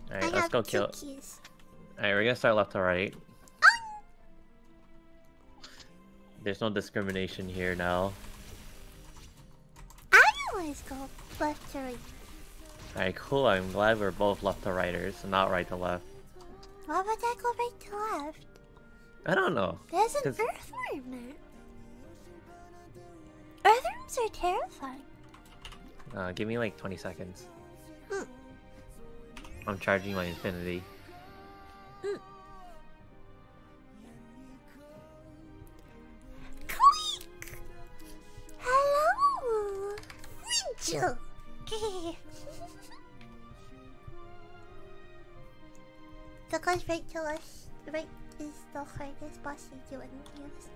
Alright, let's go kill. Keys. Alright, we're gonna start left to right. There's no discrimination here now. I always go left to right. Alright, cool. I'm glad we're both left to righters and not right to left. Why would I go right to left? I don't know. There's an earthworm there. Earthworms are terrifying. Give me like 20 seconds. I'm charging my infinity. Click! Hello! Rachel! The goes right to us. Right is the hardest boss to do and use.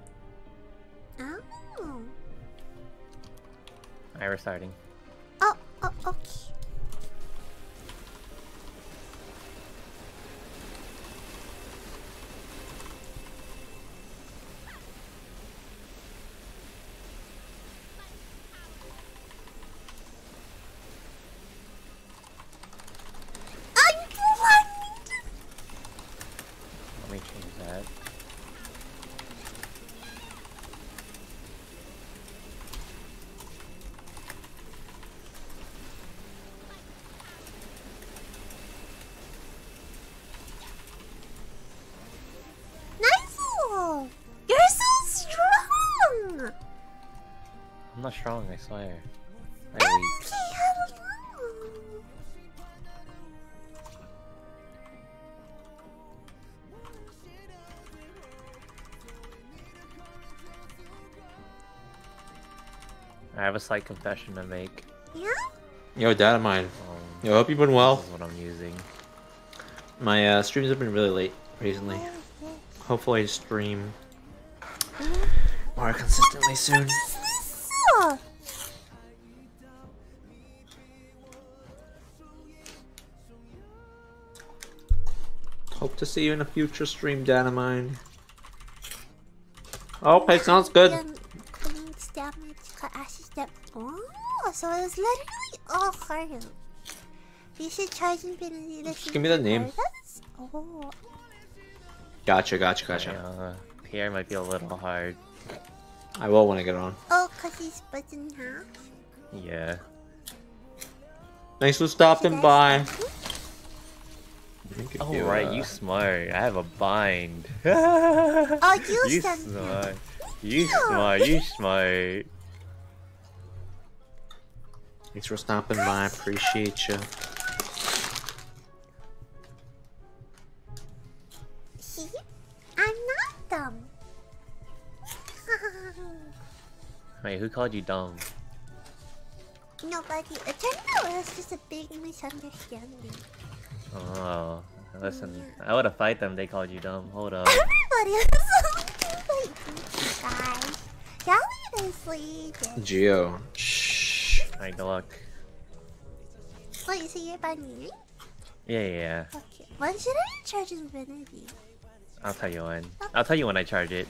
Oh. Alright, we're starting. Oh, okay. Let me change that. Nice! You're so strong! I'm not strong, I swear. I'm Okay, weak. hello! I have a slight confession to make. Yeah? Yo, data mine. Yo, hope you've been well. This is what I'm using. My streams have been really late recently. Hopefully I stream more consistently soon. Hope to see you in a future stream, Dynamine. Oh, it sounds good. Oh, so it's literally all hard. You should charge infinity. Just give me the name. Oh. Gotcha. Pierre might be a little hard. I will when I get on. Oh, cause he's split in half. Yeah. Thanks for stopping by. Oh right, you smart. I have a bind. Oh, you smart. You smart. Thanks for stopping by. Appreciate you. See? I'm not dumb. Wait, who called you dumb? Nobody. It turned out it was just a big misunderstanding. Oh, listen. I would have fight them. They called you dumb. Hold up. Everybody was guys. Y'all need to sleep. Geo. Shh. Alright, good luck. Wait, so you're by me? Yeah. Okay. When should I charge infinity? I'll tell you when. I'll tell you when I charge it.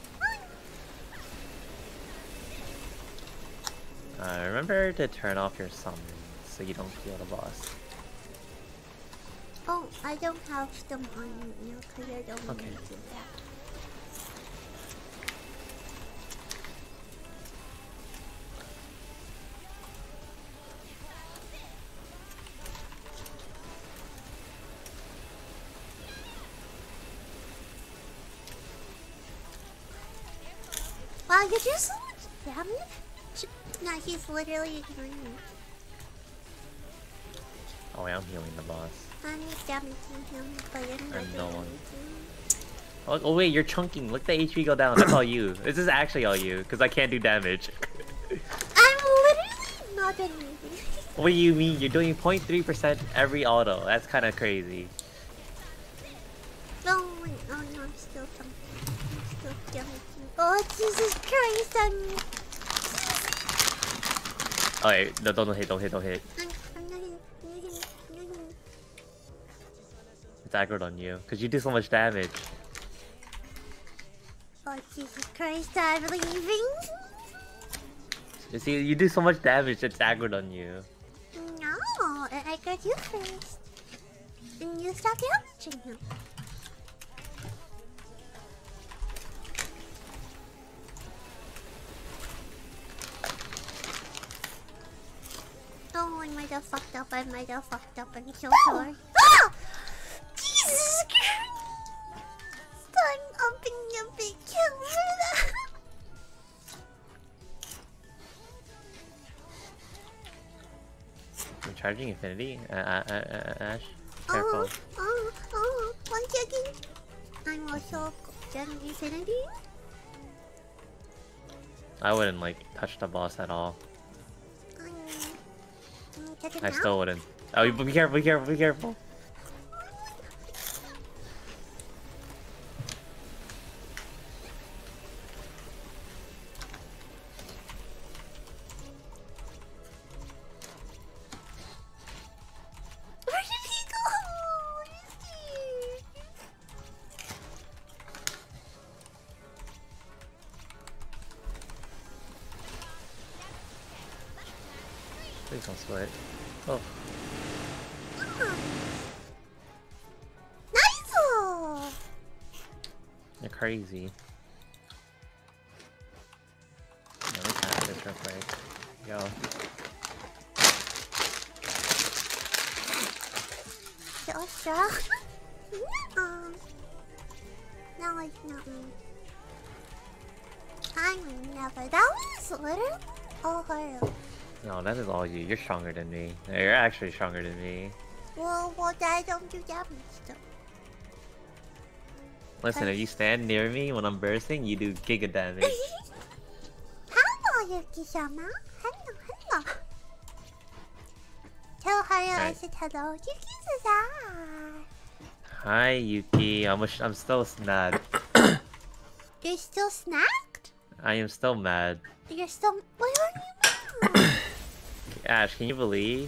Remember to turn off your summons so you don't kill the boss. Oh, I don't have them on you now because I don't want to do that. Wow, you do so much damage? No, he's literally ignoring me. Oh wait, I'm healing the boss. I'm damaging him, but I'm not no doing one. anything. Oh wait, you're chunking. Look, the HP go down. That's all you. This is actually all you, because I can't do damage. I'm literally not doing anything. What do you mean? You're doing 0.3% every auto. That's kind of crazy. No, wait, oh no, I'm still damaging. Oh, Jesus Christ, Oh wait, no, don't hit. I'm not hitting. It's aggroed on you, because you do so much damage. Oh, Jesus Christ, I'm leaving. You see, you do so much damage, it's aggroed on you. No, I got you first. And you stop damaging him. Oh, I might have fucked up. I'm so sorry. Ah! Jesus Christ! I'm upping a big kill for that. I'm charging infinity. Ash, careful. One second. I'm also charging infinity. I wouldn't like touch the boss at all. I still wouldn't. Oh, be careful, be careful, be careful. Where did he go? Where is he? Please don't split. Oh. Nice! You're crazy. Let me tap this real quick. Go. Sure. No, it's not. I never. That was literally all her. No, that is all you. You're stronger than me. You're actually stronger than me. Well, I don't do damage though. Listen, if you stand near me when I'm bursting, you do giga damage. Hello, Yuki-sama. Hello. Tell her I said hello. Yuki-san. Hi, Yuki. I'm still mad. You're still snacked? I am still mad. You're still. Why are you mad? Ash, can you believe?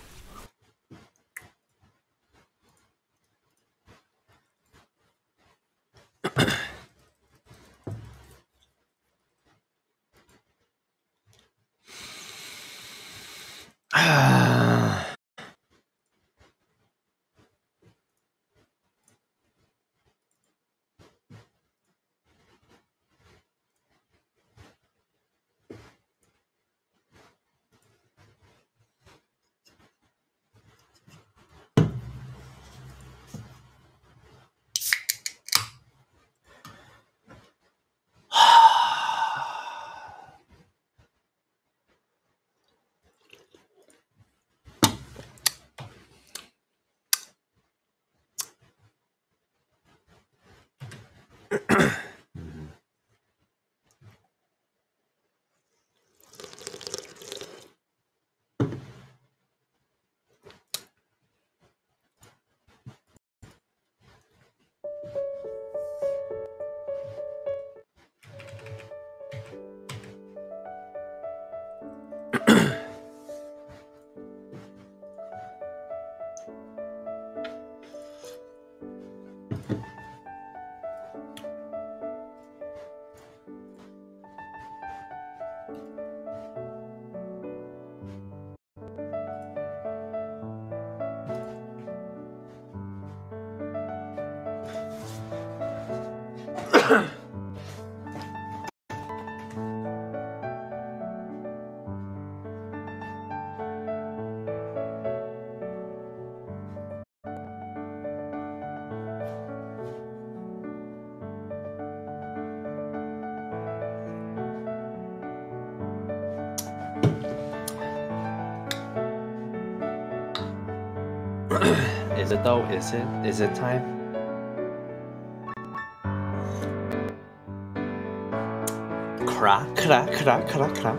Is it though? Is it? Is it time? Kra, kra, kra, kra, kra.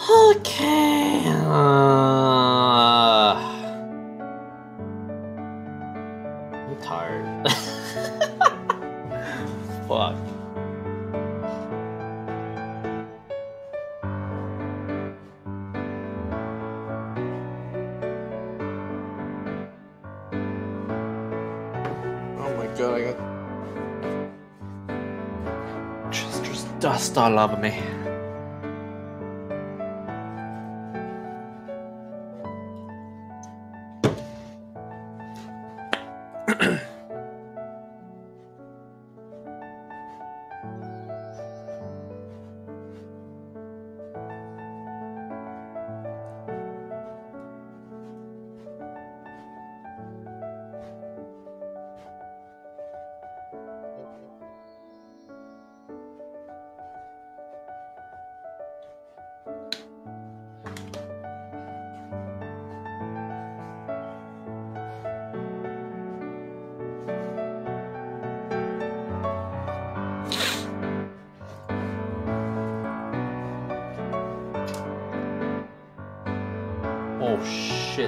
Okay. I'm tired. Fuck. Oh my god, I got just dust all over me. Oh shit.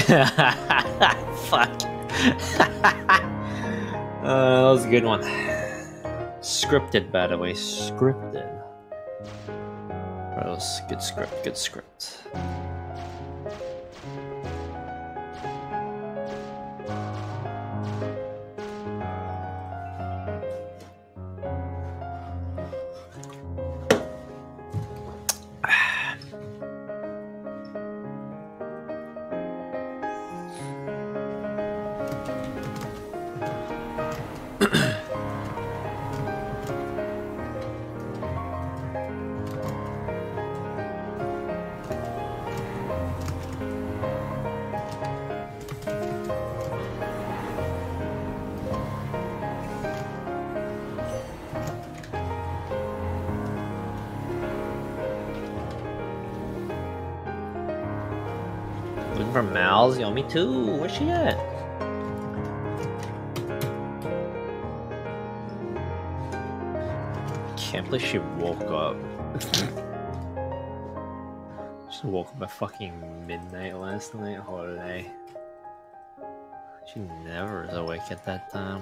Fuck. That was a good one. Scripted, by the way. Scripted. That was good script. Good script. Looking for Mal's? Yo, me too. Where's she at? Can't believe she woke up. She woke up at fucking midnight last night. Holy. She never is awake at that time.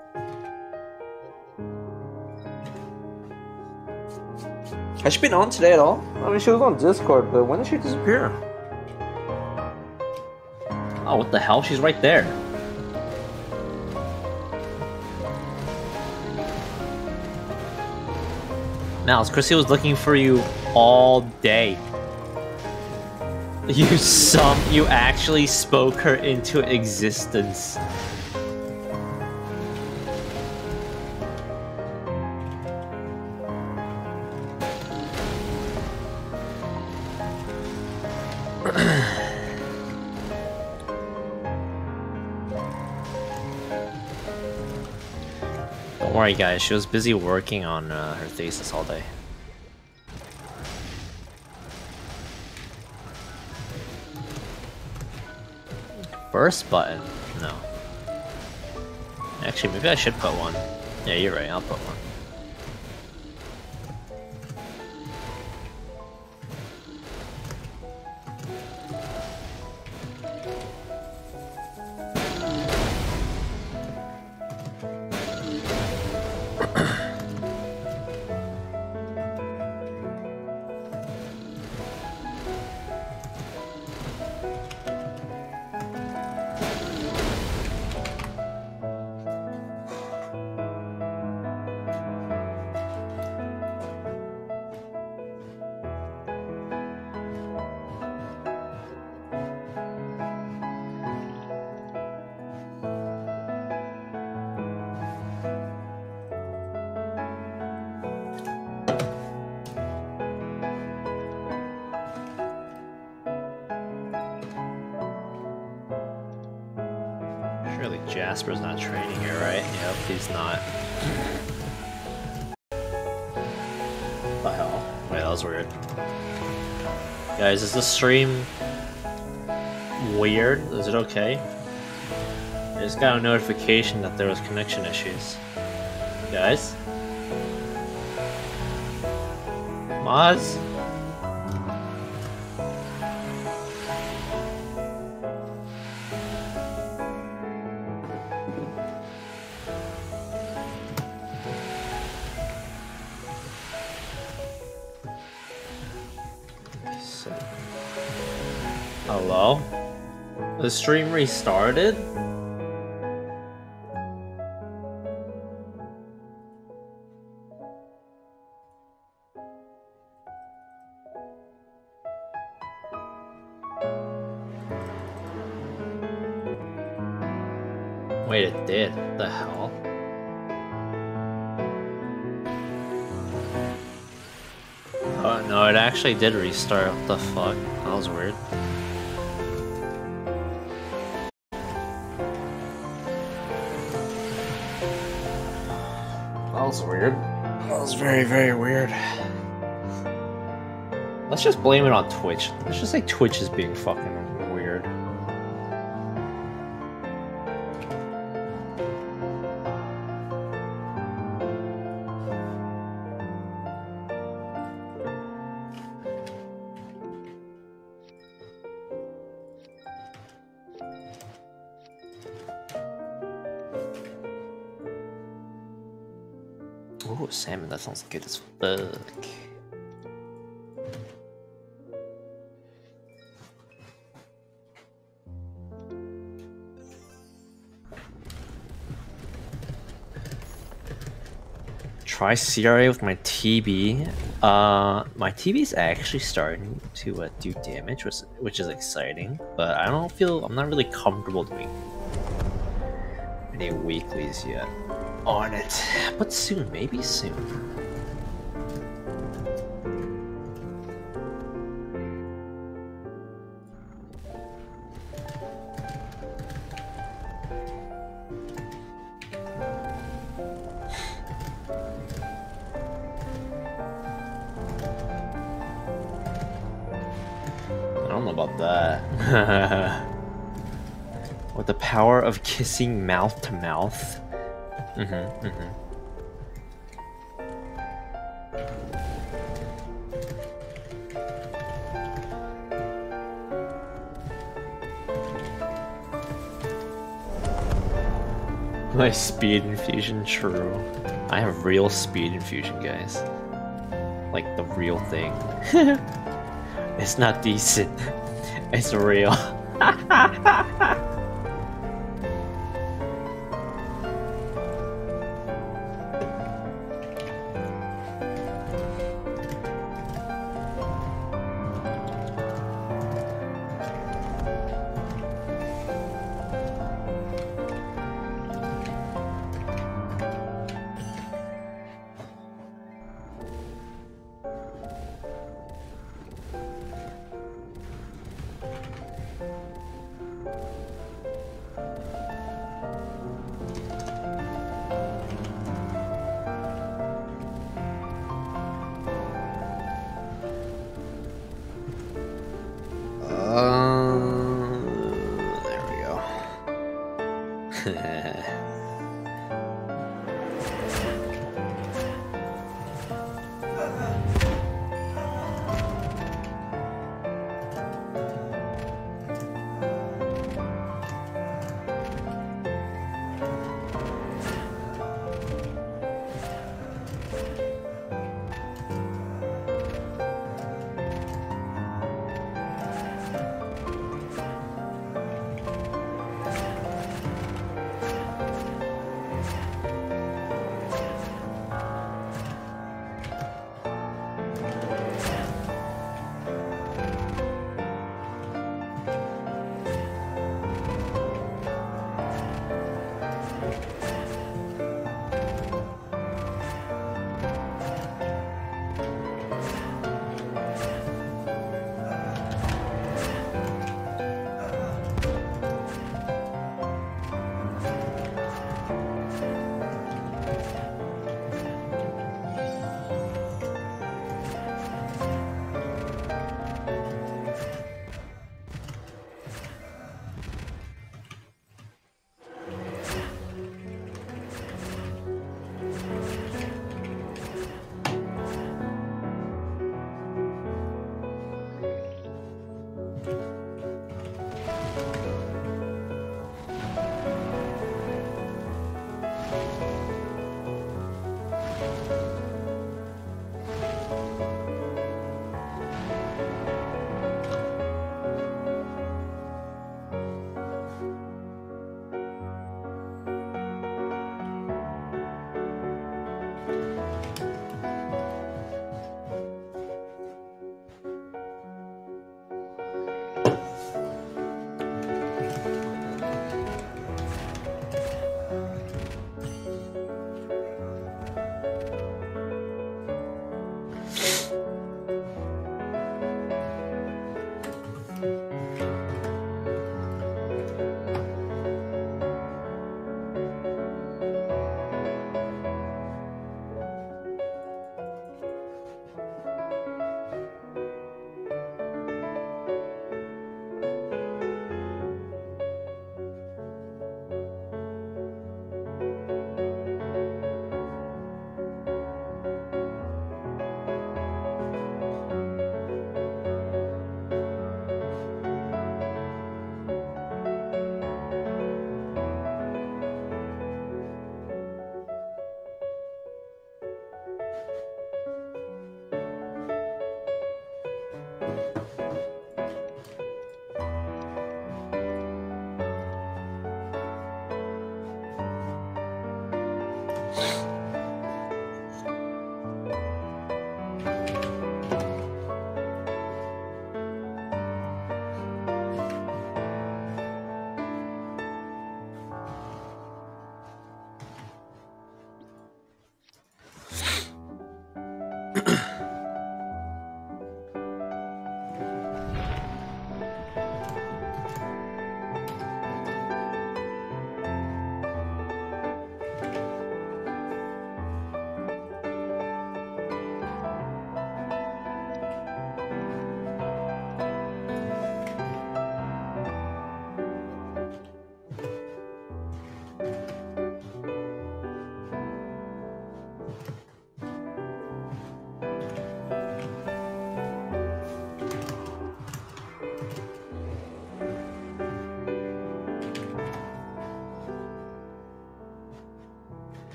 Has she been on today at all? I mean, she was on Discord, but when did she disappear? Oh, what the hell? She's right there. Mouse, Chrissy was looking for you all day. You actually spoke her into existence. Don't worry, guys. She was busy working on her thesis all day. First button? No. Actually, maybe I should put one. Yeah, you're right. I'll put one. Surely Jasper's not training here, right? Yep, he's not. What the hell? Wait, that was weird. Guys, is this stream weird? Is it okay? I just got a notification that there was connection issues. Guys? Moz? Hello? The stream restarted? Wait, it did? What the hell? Oh, no, it actually did restart. What the fuck? That was weird. That was weird. That was very, very weird. Let's just blame it on Twitch. Let's just say Twitch is being fucking weird. Oh, salmon, that sounds good as fuck. Try CRA with my TB. My TB is actually starting to do damage, which is exciting, but I'm not really comfortable doing any weeklies yet on it. But soon, maybe soon. I don't know about that. With the power of kissing mouth to mouth. My speed infusion, true. I have real speed infusion, guys. Like the real thing. It's not decent. It's real. There we go.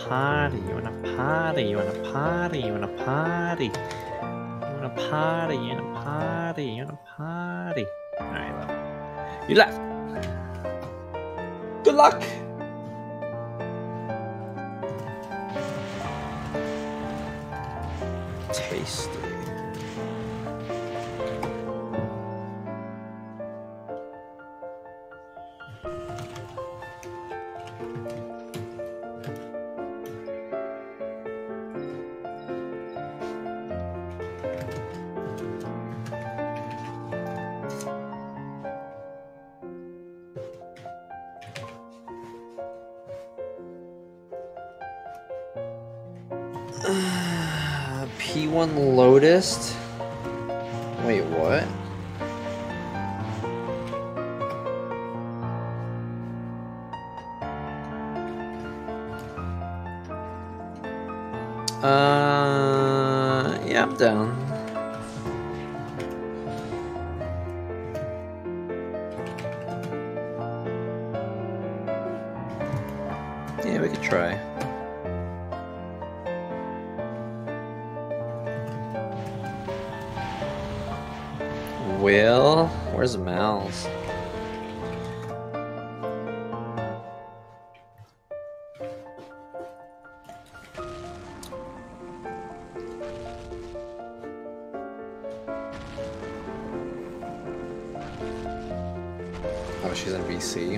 party, you wanna party, you wanna party, you wanna party. You wanna party, you wanna party, you wanna party. Alright, well. You left. Good luck! Tasty. P1 Lotus? Wait, what? Yeah, I'm down. Yeah, we could try. Will? Where's Mal's? Oh, she's in BC.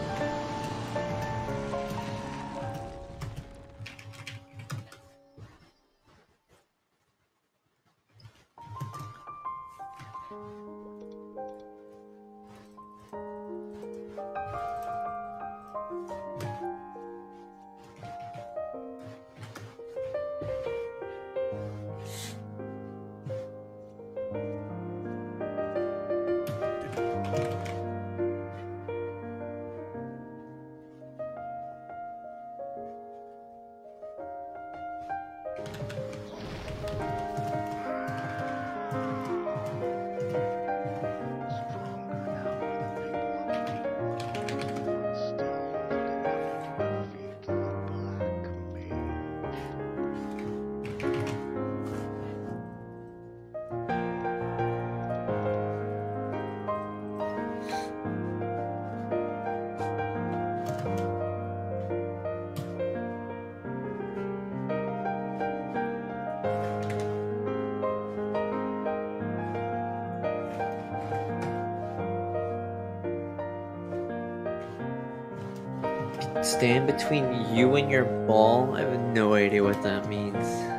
Stand between you and your ball? I have no idea what that means.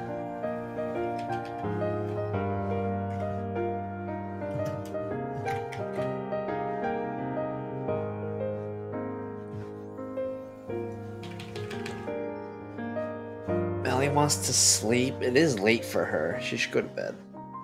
Melly wants to sleep. It is late for her. She should go to bed.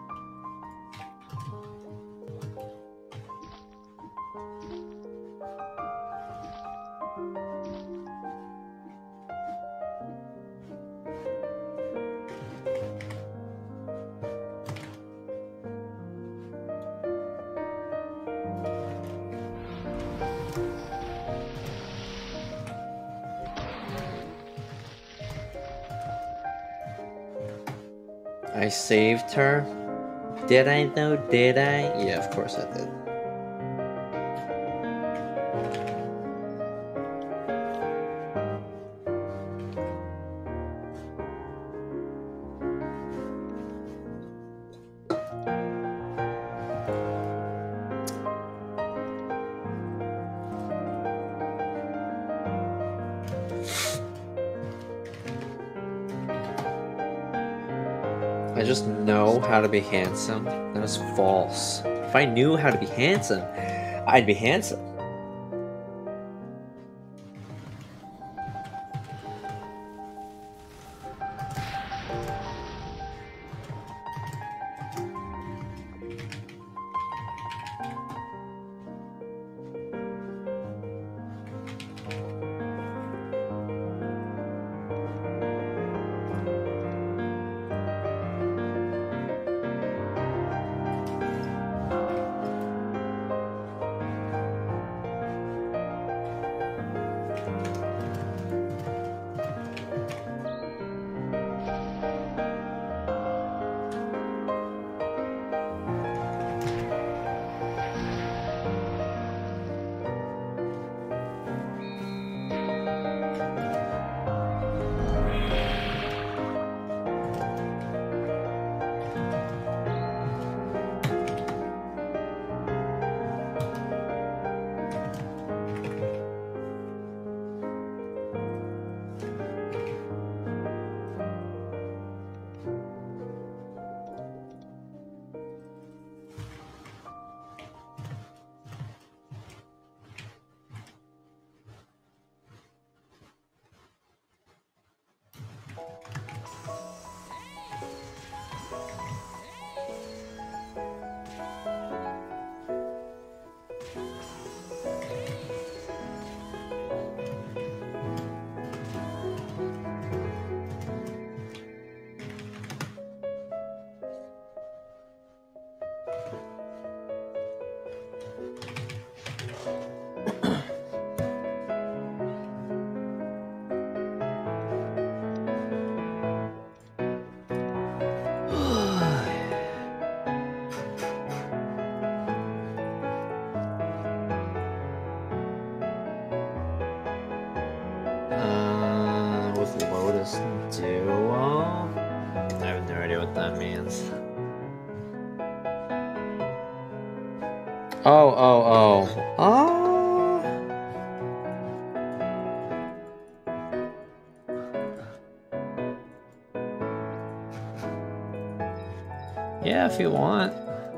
I saved her? Did I though? Did I? Yeah, of course I did. I just know how to be handsome. That is false. If I knew how to be handsome, I'd be handsome. Just duo? I have no idea what that means. Oh. Yeah, if you want.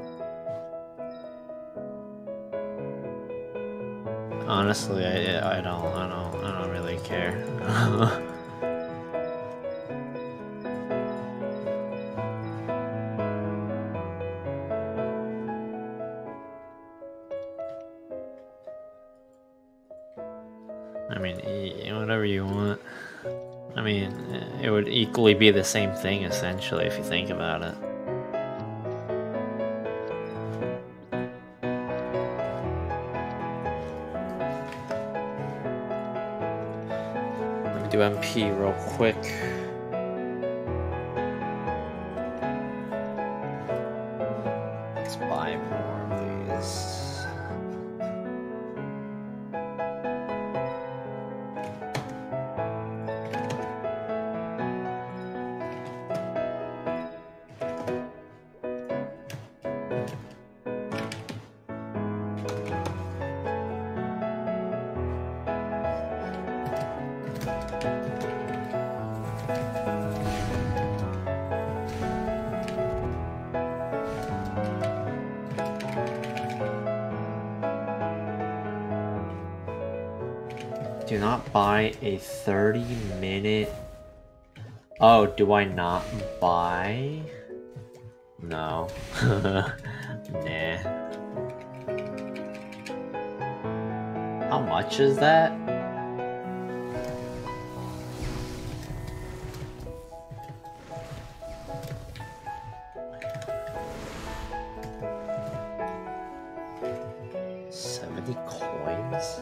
Honestly, I don't really care. I mean, whatever you want. I mean, it would equally be the same thing, essentially, if you think about it. Let me do MP real quick. Let's buy more of these. Do not buy a 30-minute... Oh, do I not buy? No. Nah. How much is that? $70 coins?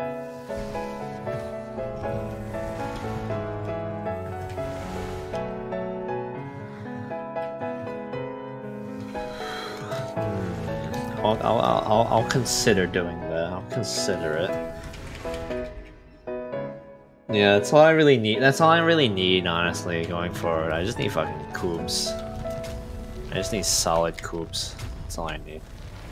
I'll consider doing that. I'll consider it. Yeah, that's all I really need. That's all I really need, honestly, going forward. I just need fucking coops. I just need solid coops. That's all I need.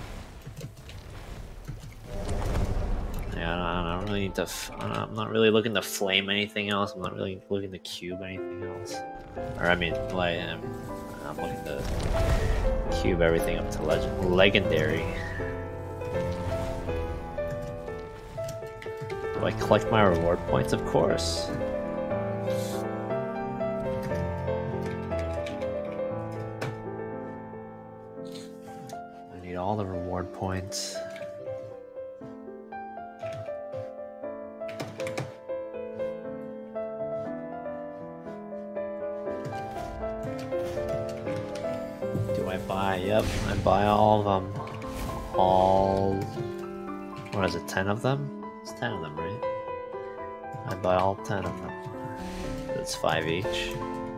Yeah, I don't really need to. I'm not really looking to flame anything else. I'm not really looking to cube anything else. Or I mean, like, I'm looking to cube everything up to legendary. Do I collect my reward points? Of course. I need all the reward points. Yep, I buy all of them. What is it, 10 of them? It's 10 of them, right? I buy all 10 of them. That's 5 each.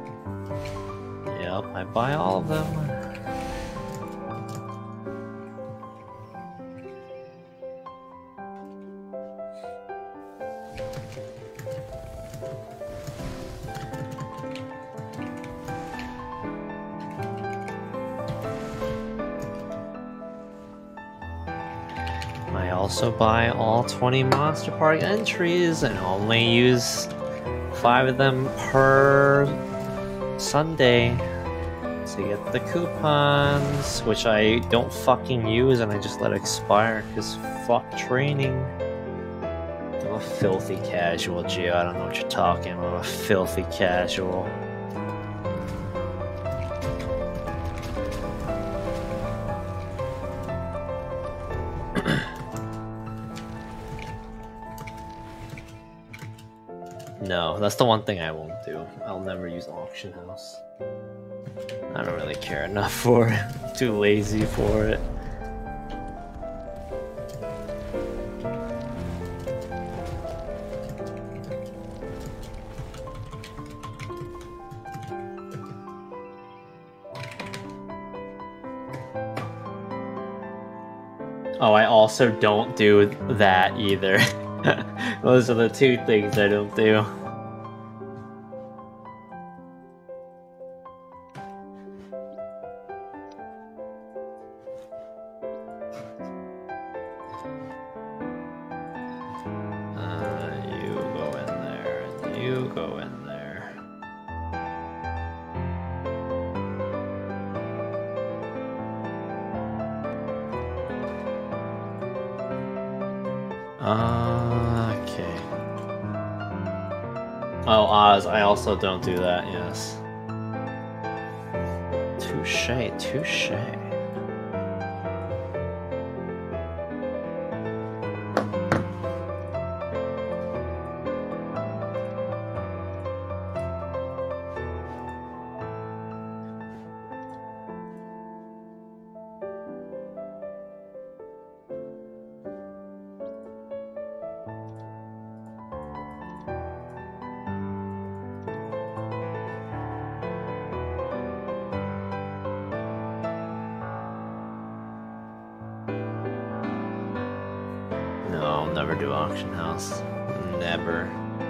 Yep, I buy all of them. Also buy all 20 Monster Park entries and only use 5 of them per Sunday to get the coupons, which I don't fucking use and I just let expire because fuck training. I'm a filthy casual, Gio. I don't know what you're talking about. I'm a filthy casual. No, that's the one thing I won't do. I'll never use auction house. I don't really care enough for it. I'm too lazy for it. Oh, I also don't do that either. Those are the two things I don't do. go in there. Okay. Oh, Oz, I also don't do that, yes. Touche, touche. No, I'll never do auction house. Never.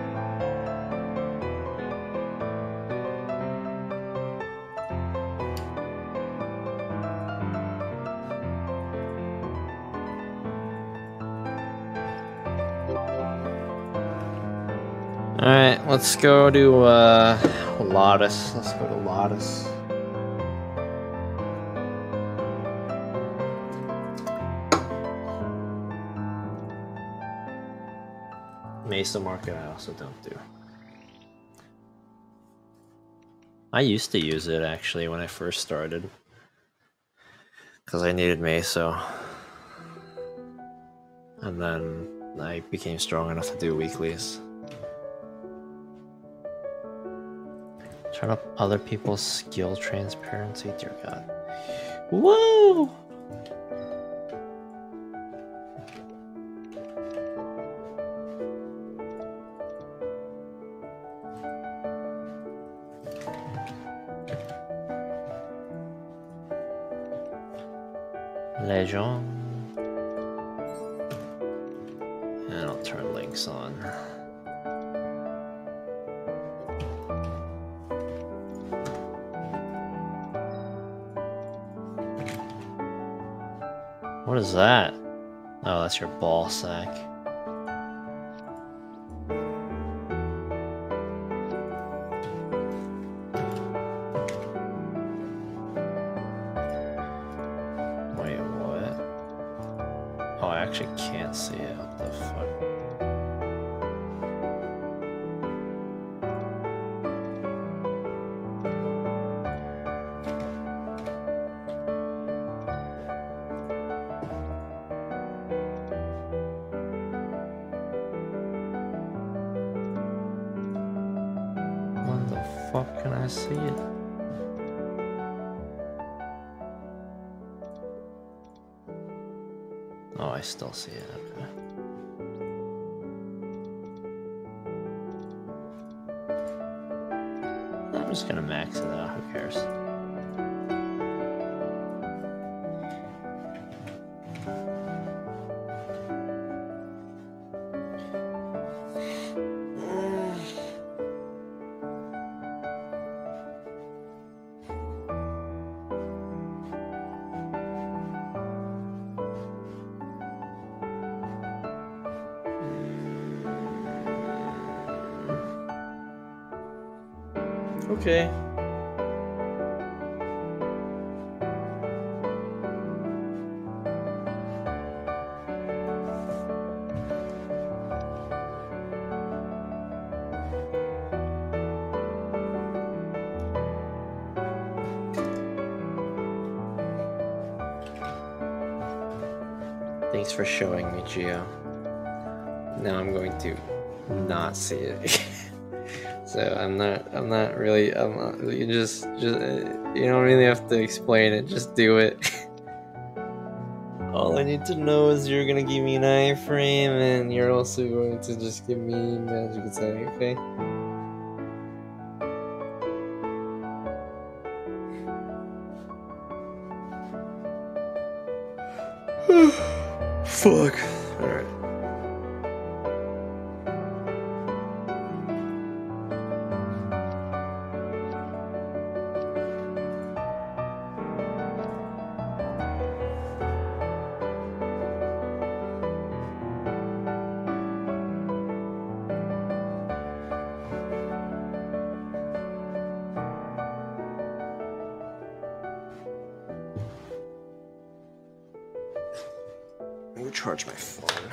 Alright, let's go to Lotus. Let's go to Lotus. Mesa Market I also don't do. I used to use it actually when I first started. Because I needed Mesa. And then I became strong enough to do weeklies. Turn up other people's skill transparency, dear God. Woo! Legend. And I'll turn links on. What is that? Oh, that's your ball sack. Wait, what? Oh, I actually can't see it. What the fuck? When the fuck can I see it? Oh, I still see it. Okay. I'm just gonna max it out. Who cares? Okay. Thanks for showing me, Gio. Now I'm going to not see it. So I'm not really, you just, you don't really have to explain it, just do it. All I need to know is you're gonna give me an iframe and you're also going to just give me magic attack, okay? Fuck. Alright. Let me charge my phone.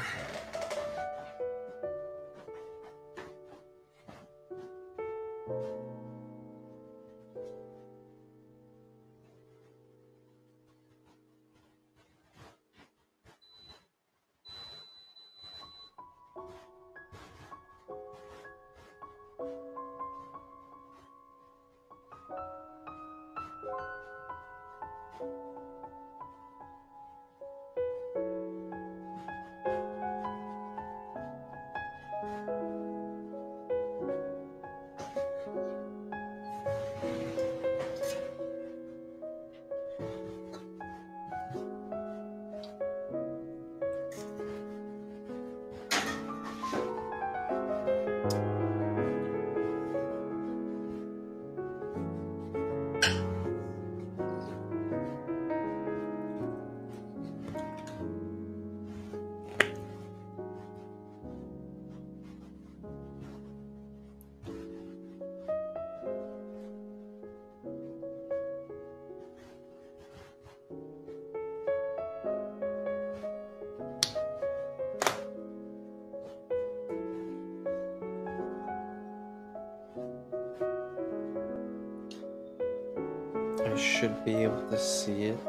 I should be able to see it.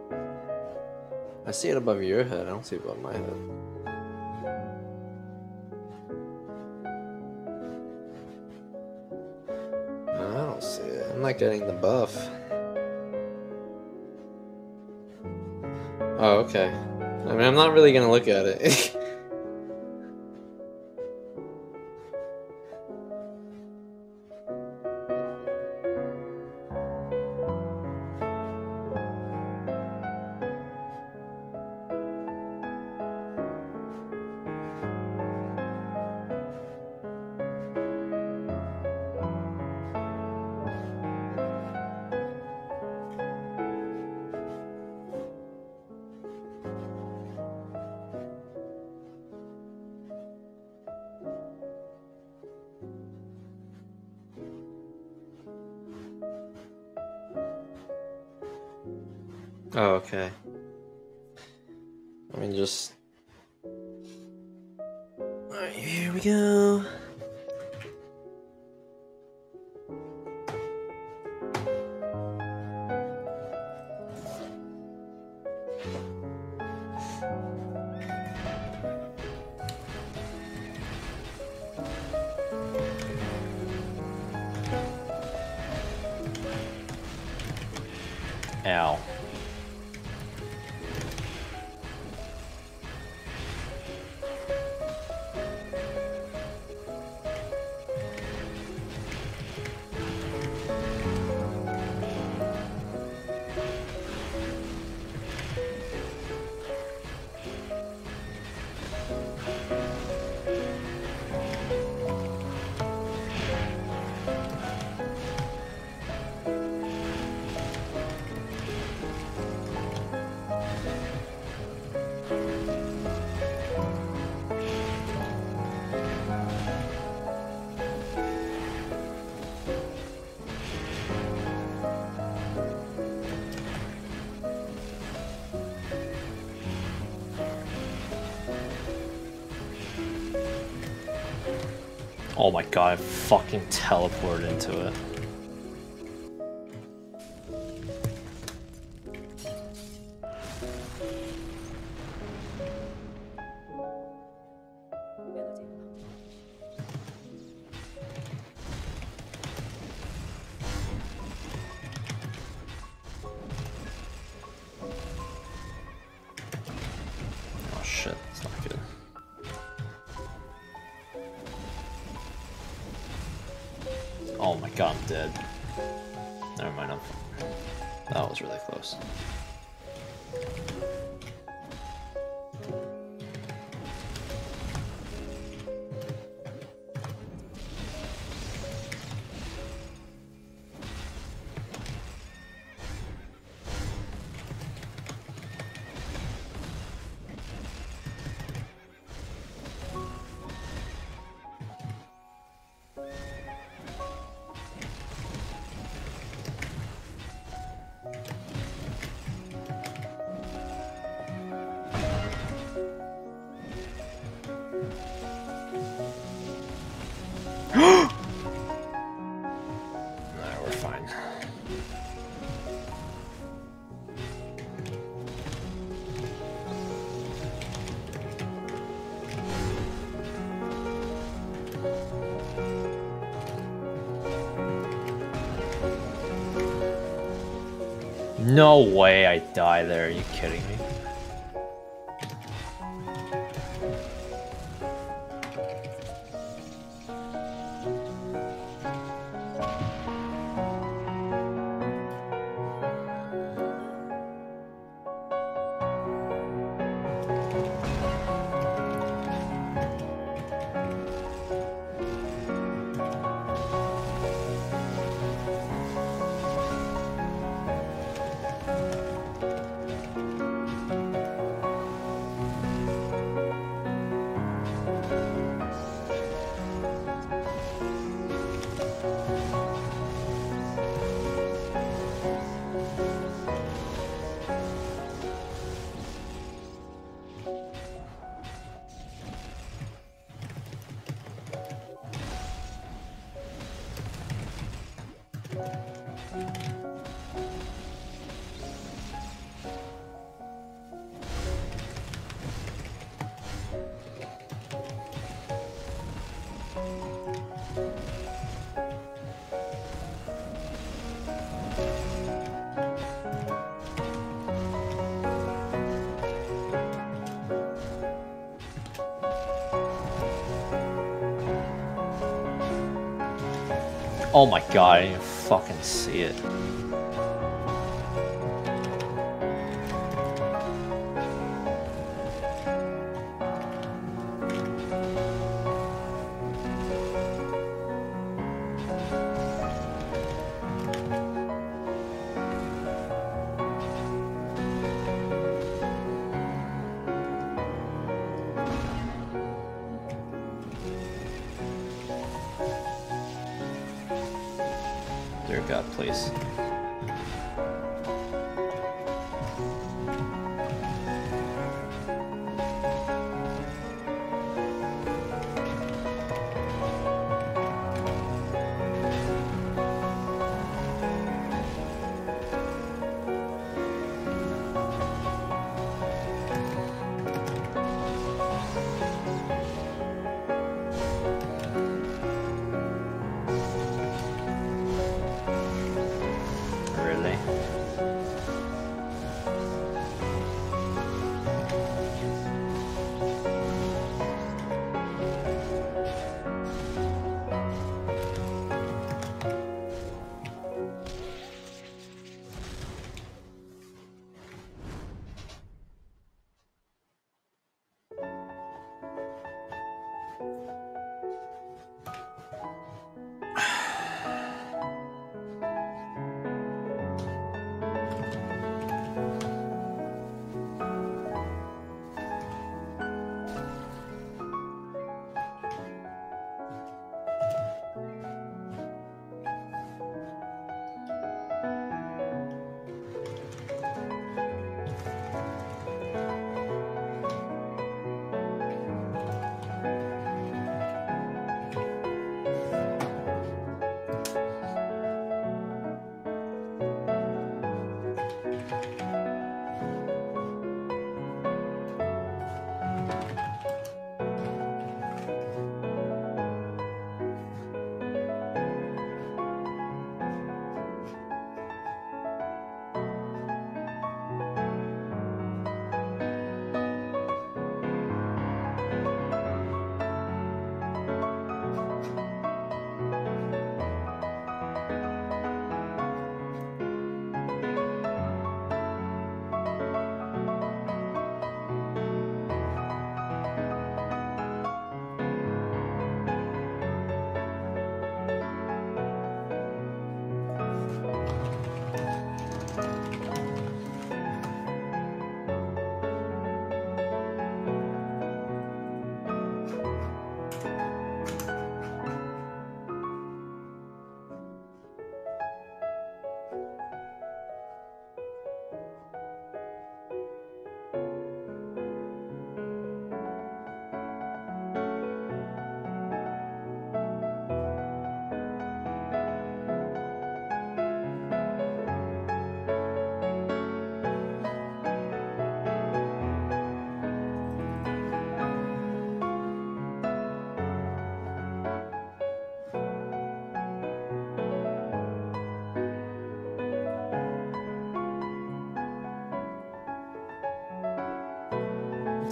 I see it above your head, I don't see it above my head. No, I don't see it. I'm not getting the buff. Oh, okay. I mean, I'm not really gonna look at it. Oh, okay. I mean, just... Alright, here we go. Ow. Oh my god, I fucking teleported into it. Oh shit, that's not good. Oh my god, I'm dead. Never mind, that was really close. No way I die there, are you kidding me? Oh my god, I didn't even fucking see it. Dear God, please.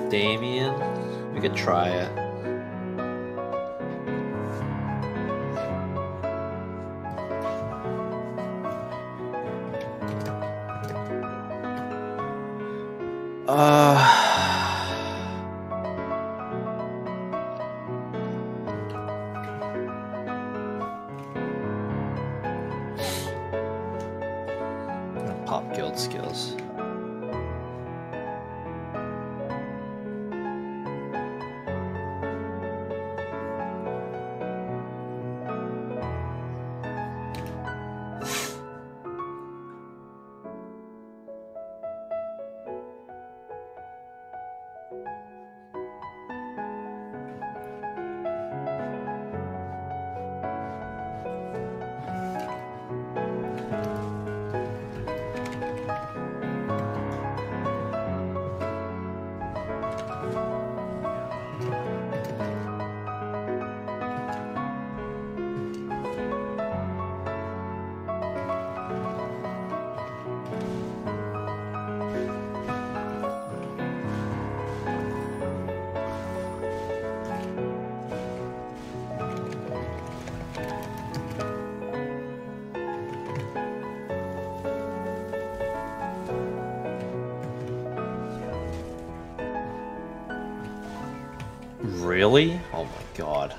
Damien, we could try it. Pop guild skills. Really? Oh my god.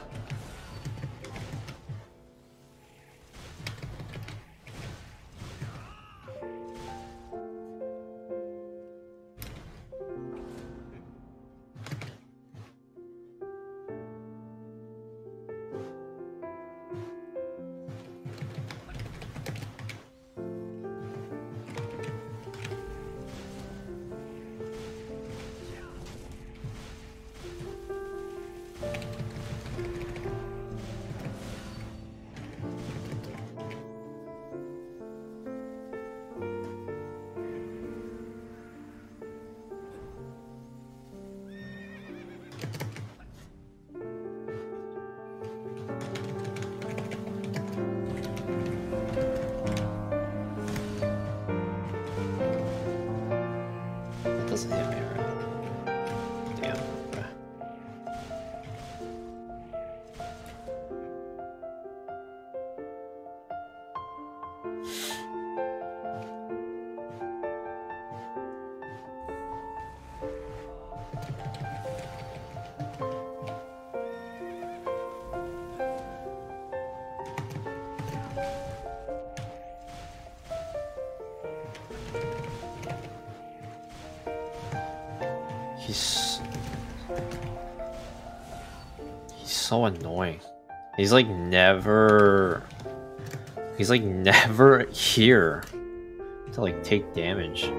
That doesn't hit me right. Damn. Okay. He's so annoying. He's like never here to like take damage.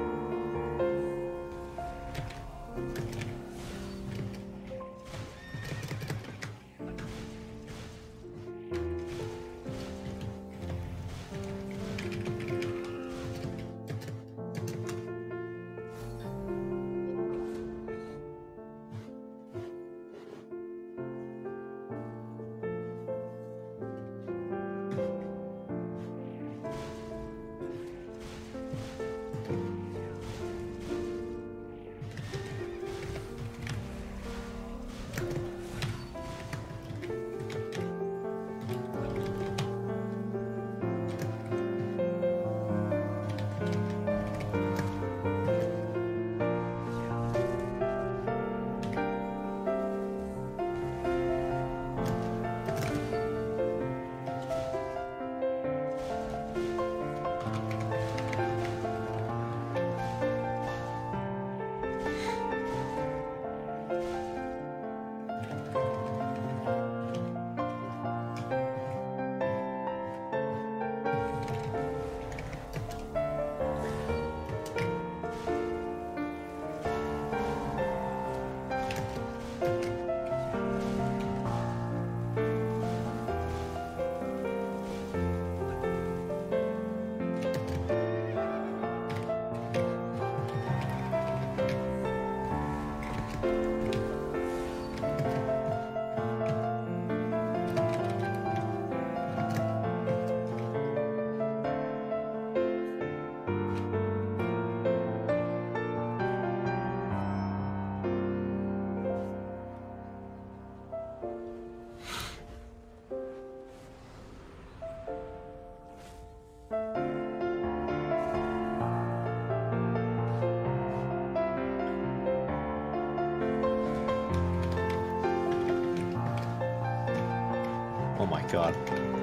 Oh my god.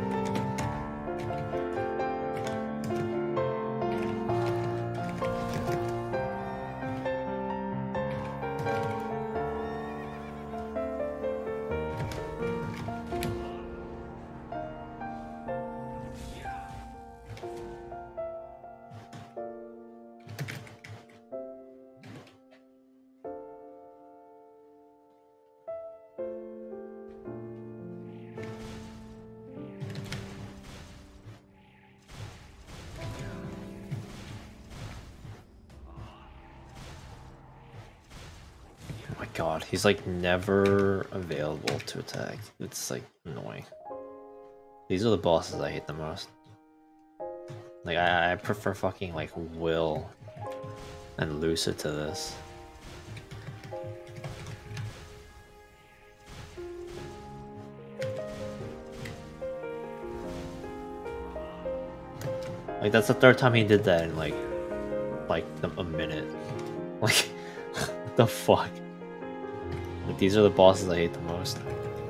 God, he's like never available to attack. It's like annoying. These are the bosses I hate the most. Like I prefer fucking like Will and Lucid to this. Like that's the third time he did that in like a minute. Like what the fuck? Like, these are the bosses I hate the most.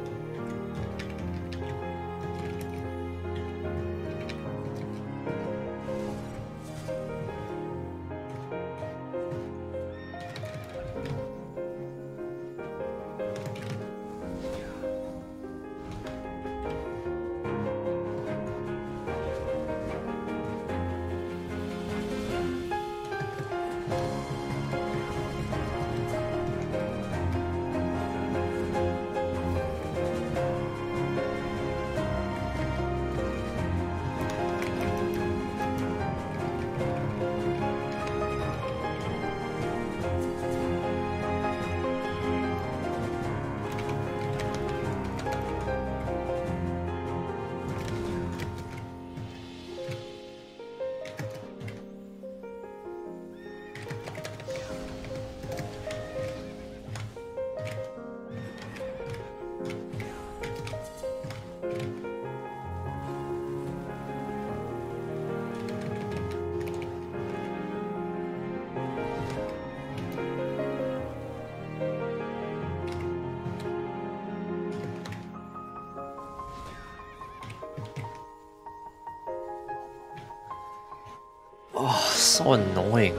Oh, so annoying.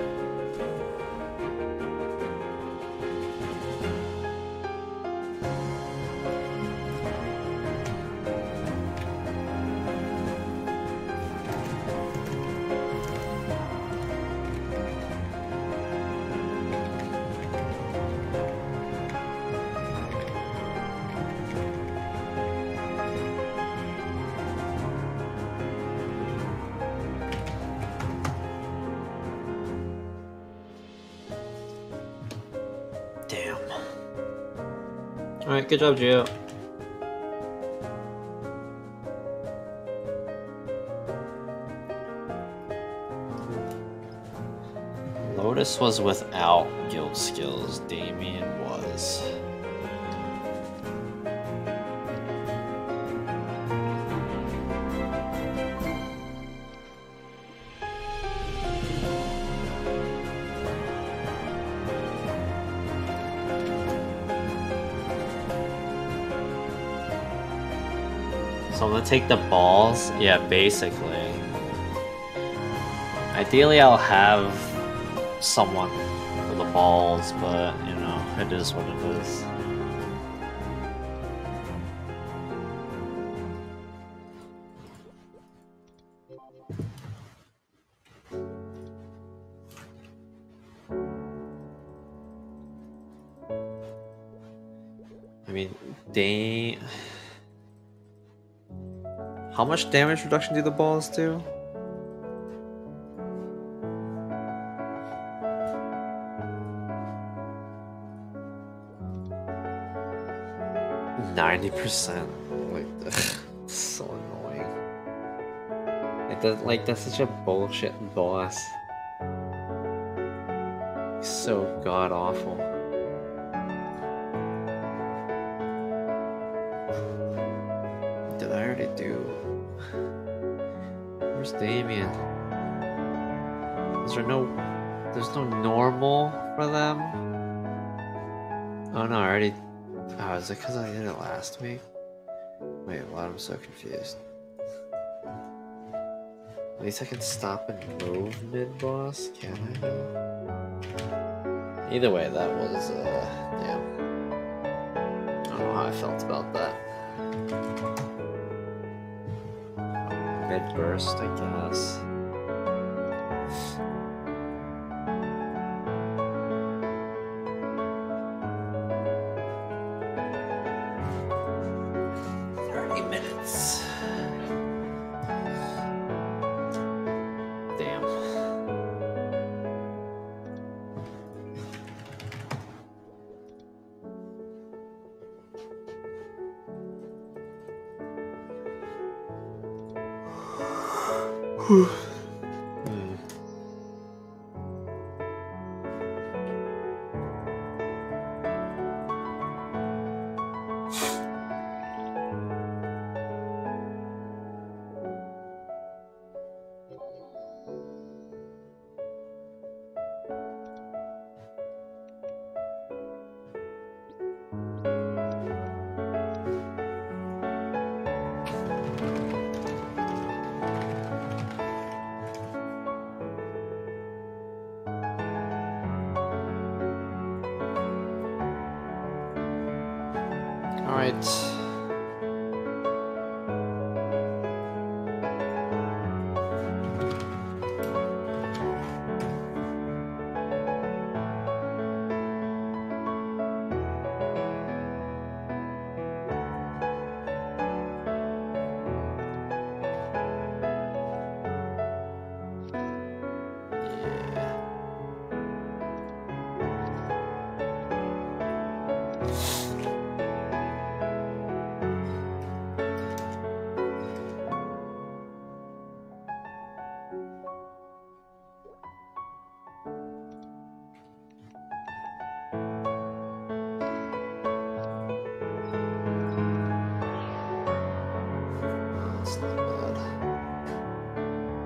Damn. Alright, good job, Gio. Lotus was without guild skills. Damien was. So I'm gonna take the balls? Yeah, basically. Ideally I'll have someone for the balls, but you know, it is what it is. I mean, they... How much damage reduction do the balls do? %. Like, so annoying. It does, like, that's such a bullshit boss. He's so god awful. What did I already do? Where's Damien? Is there no... There's no normal for them? Oh no, I already... Oh, is it because I did it last week? Wait, what? I'm so confused. At least I can stop and move mid-boss, can I? Either way, that was, yeah. I don't know how I felt about that. Mid-burst, I guess. Damn. All right. That's not bad.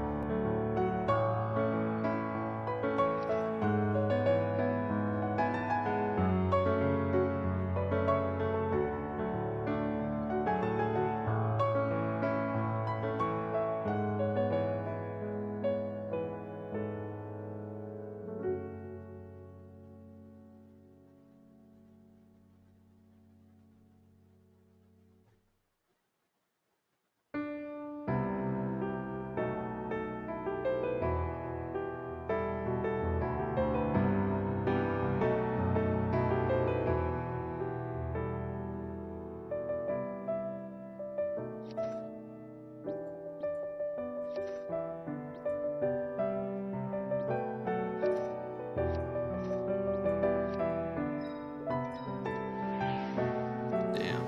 Damn.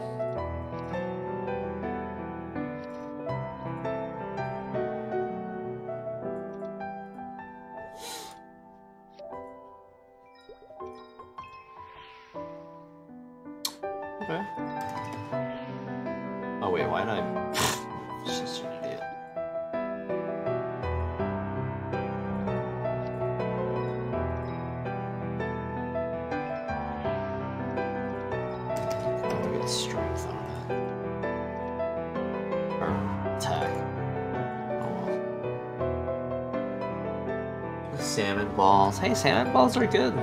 Okay. Oh wait, why did I? She's an idiot. I'll get strength on it. Or attack. Oh well. Salmon balls. Hey, salmon balls are good.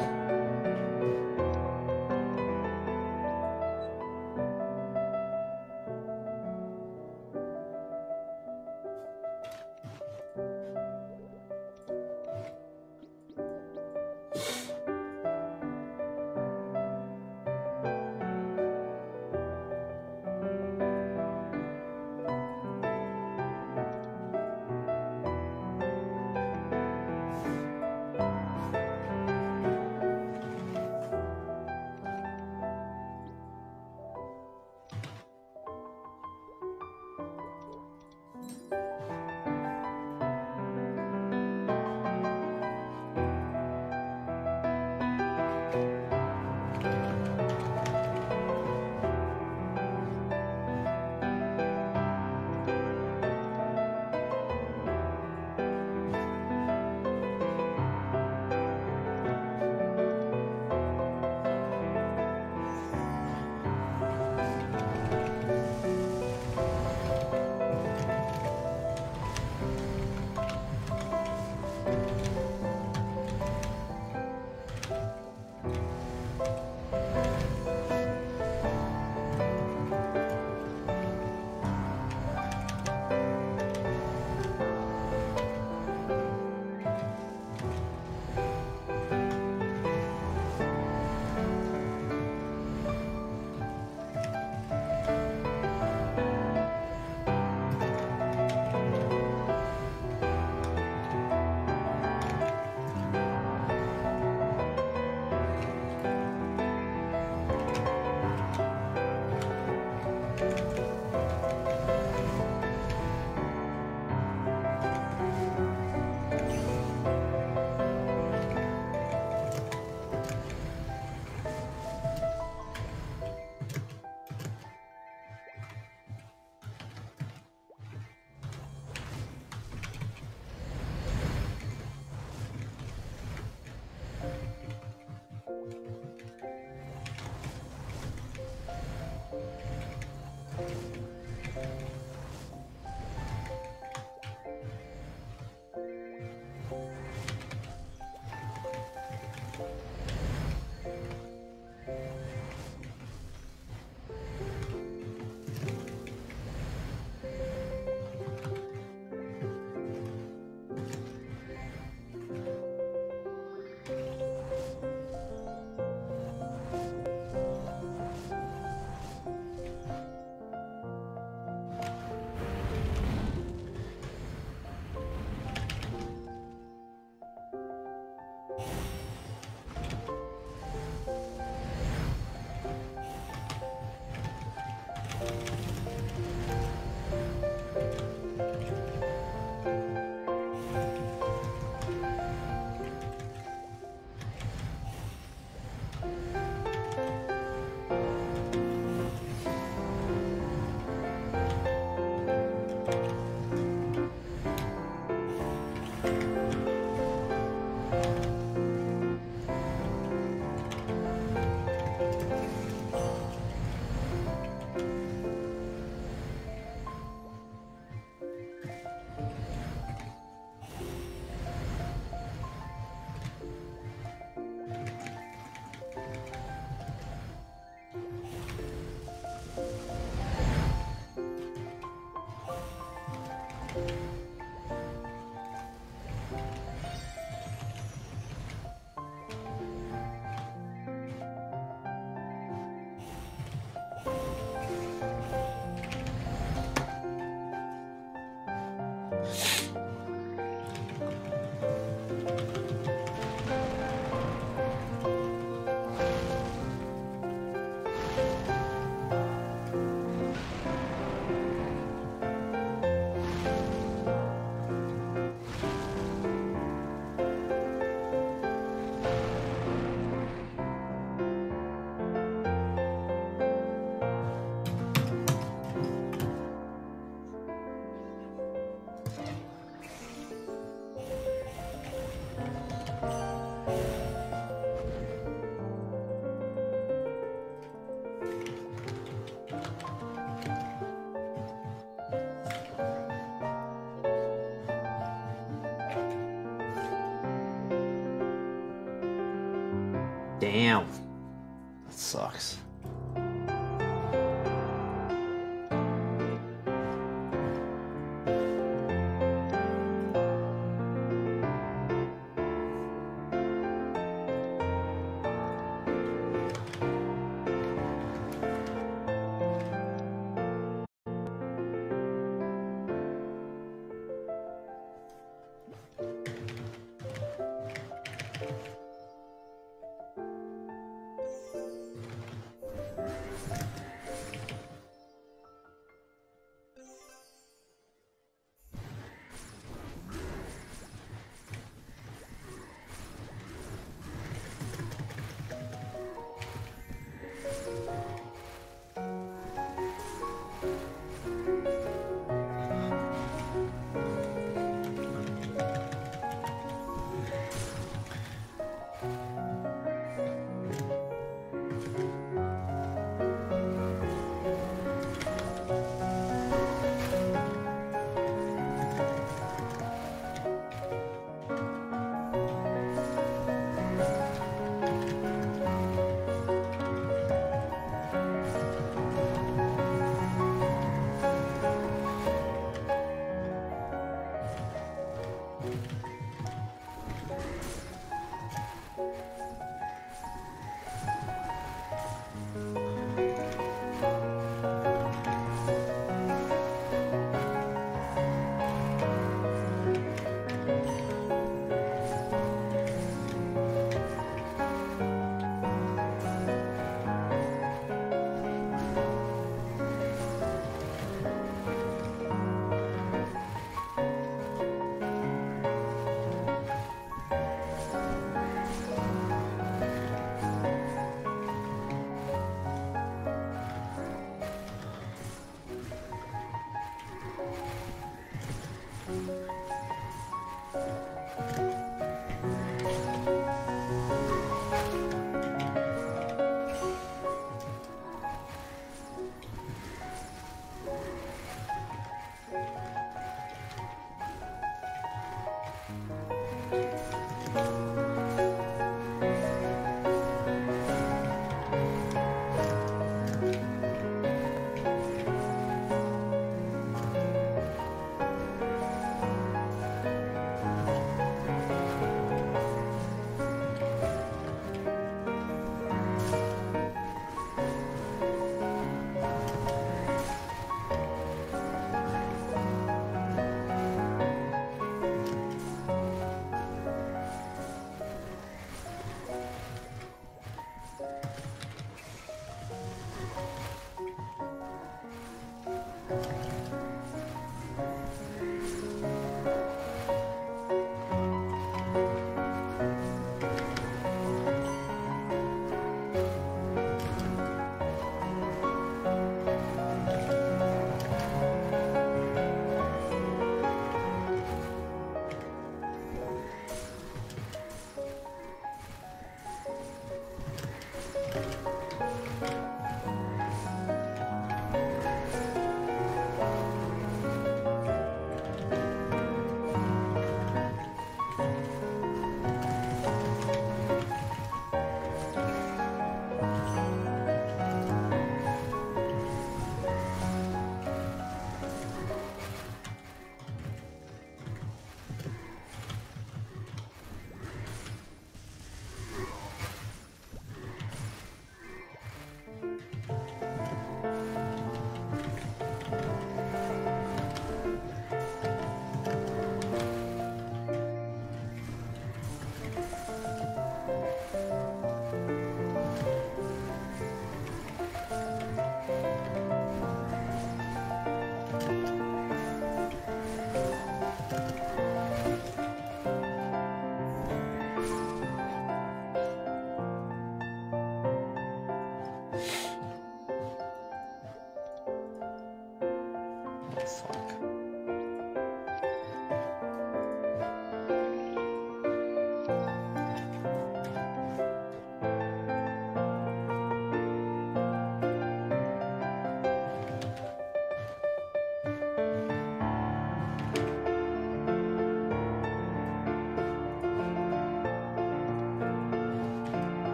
Damn. That sucks.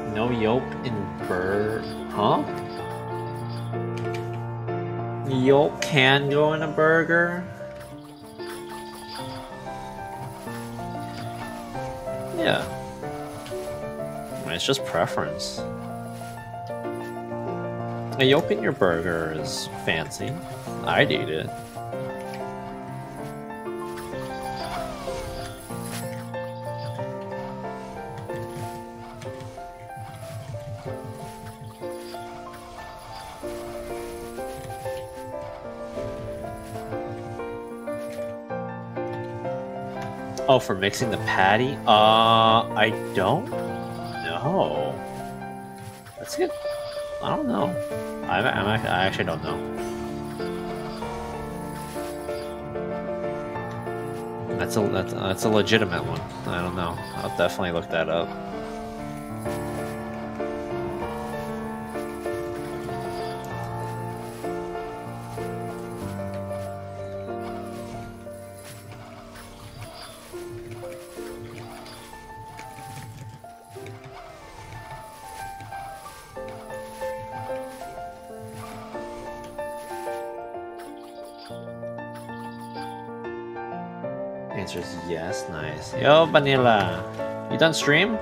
No yolk in huh? Yolk can go in a burger? Yeah. I mean, it's just preference. A yolk in your burger is fancy. I'd eat it. Oh, for mixing the patty? I don't know. That's good. I don't know. I actually don't know. That's a legitimate one. I don't know. I'll definitely look that up. Answer is yes, nice. Yo, Vanilla, you done stream?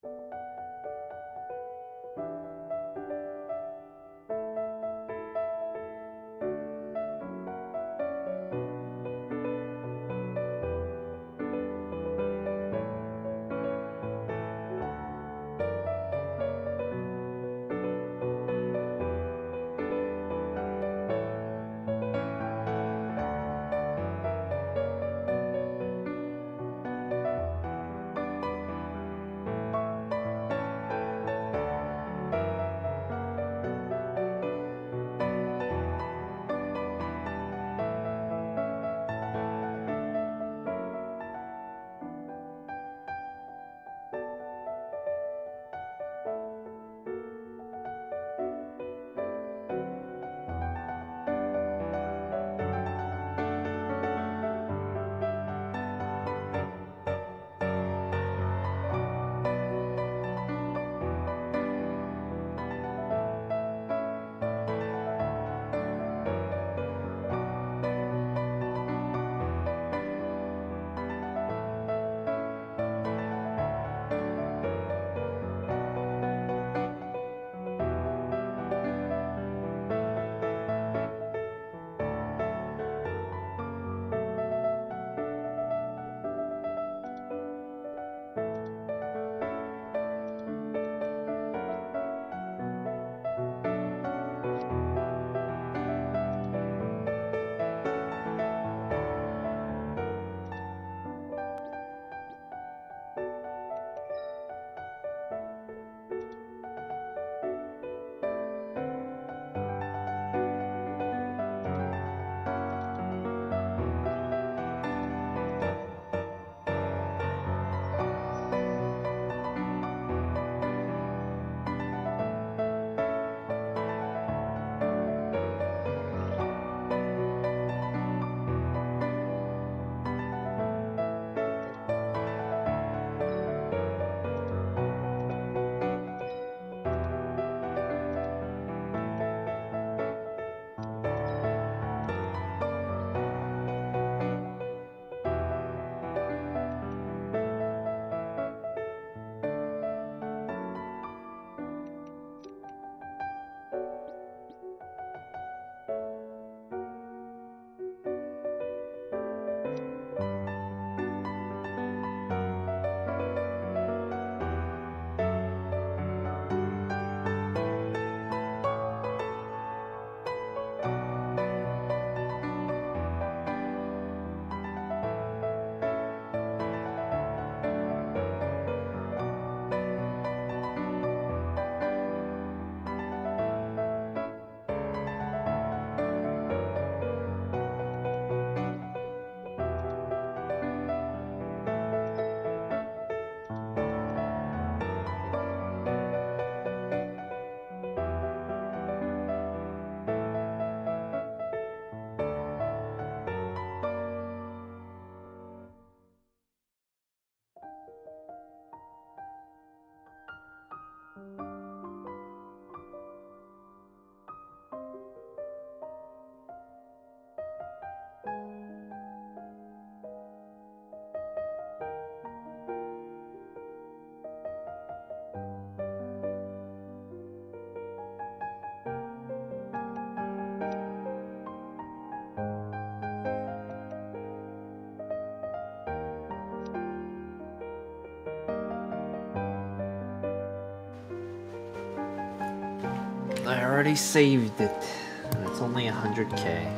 I already saved it, and it's only 100k.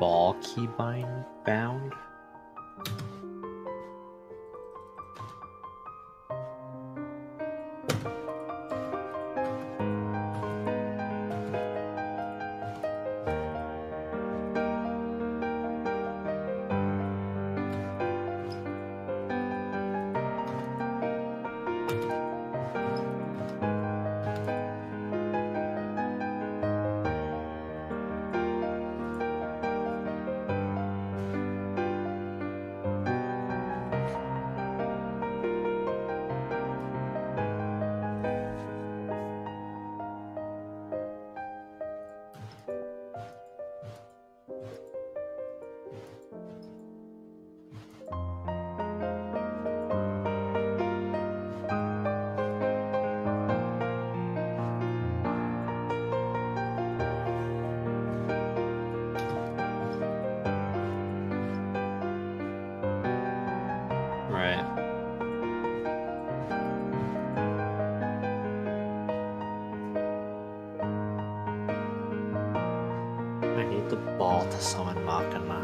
ball keybind bound. Right. I need the ball to summon Machina.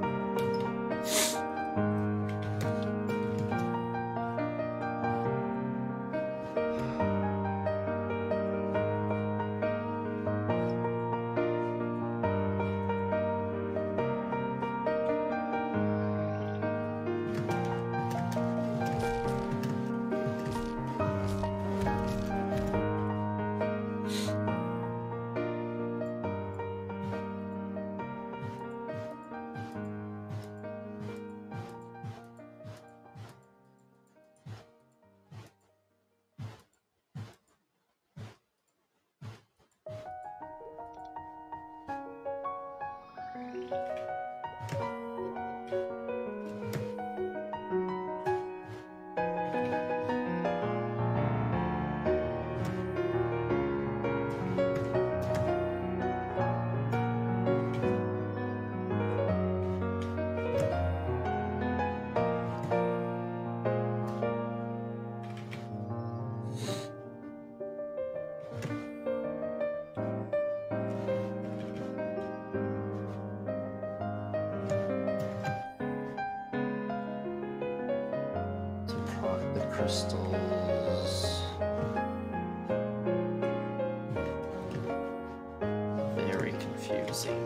The crystals. Very confusing.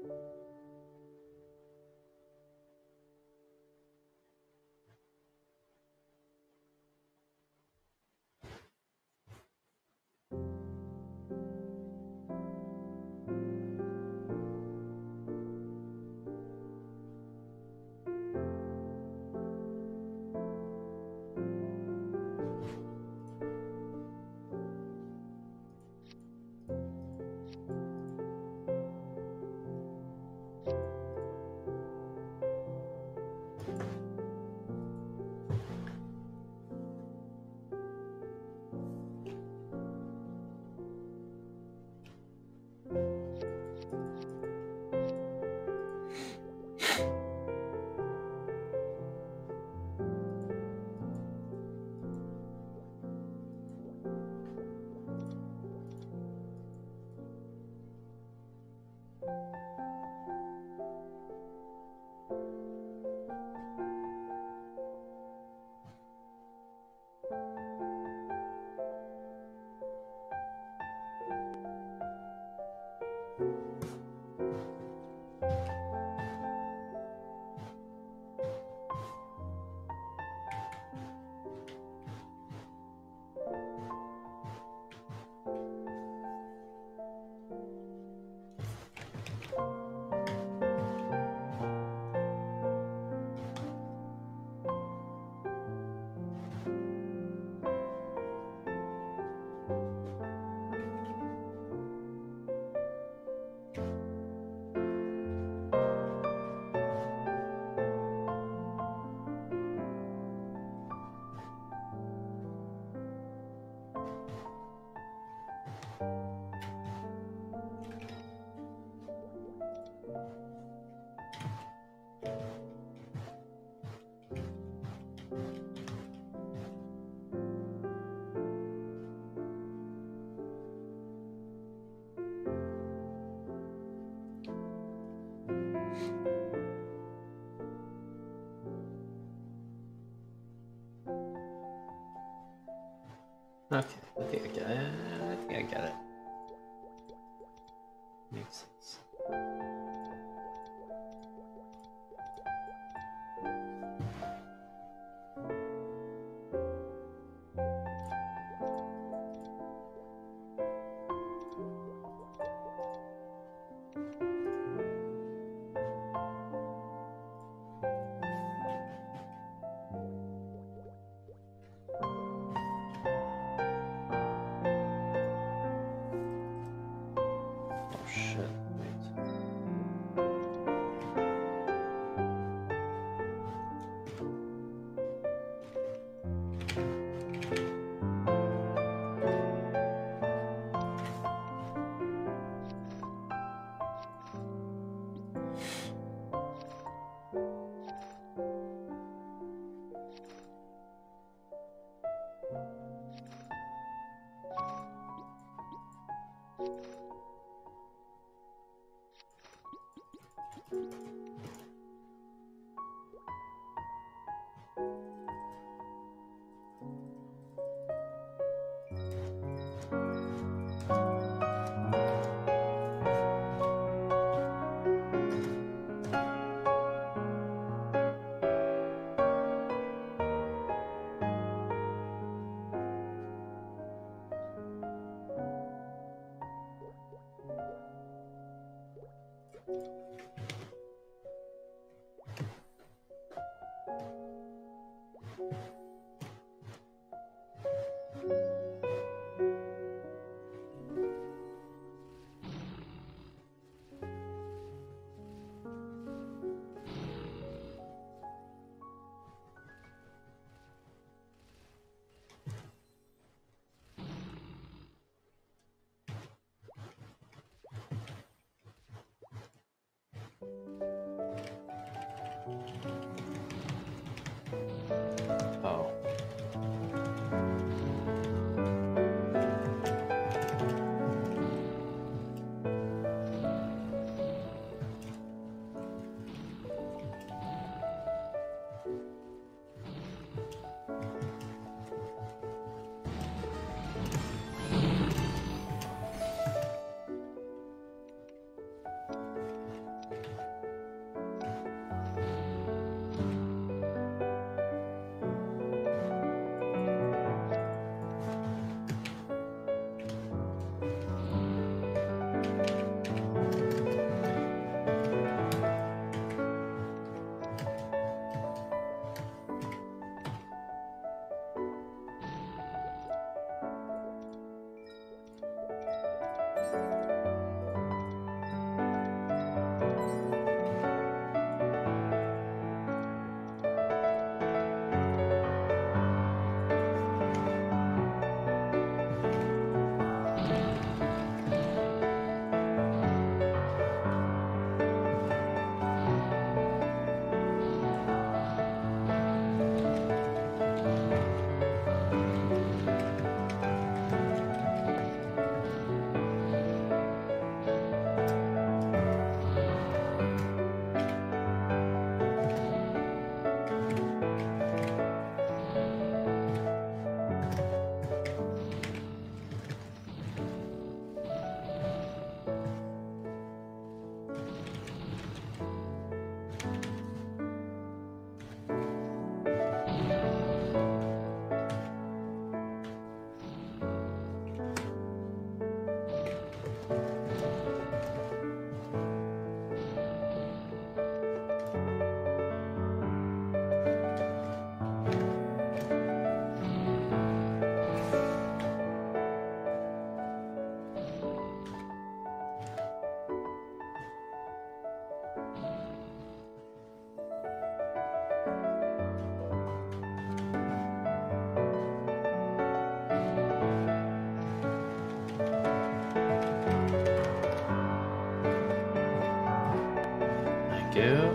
Okay, I think I get it. I think I get it. Makes sense. Oh shit. Wait. go.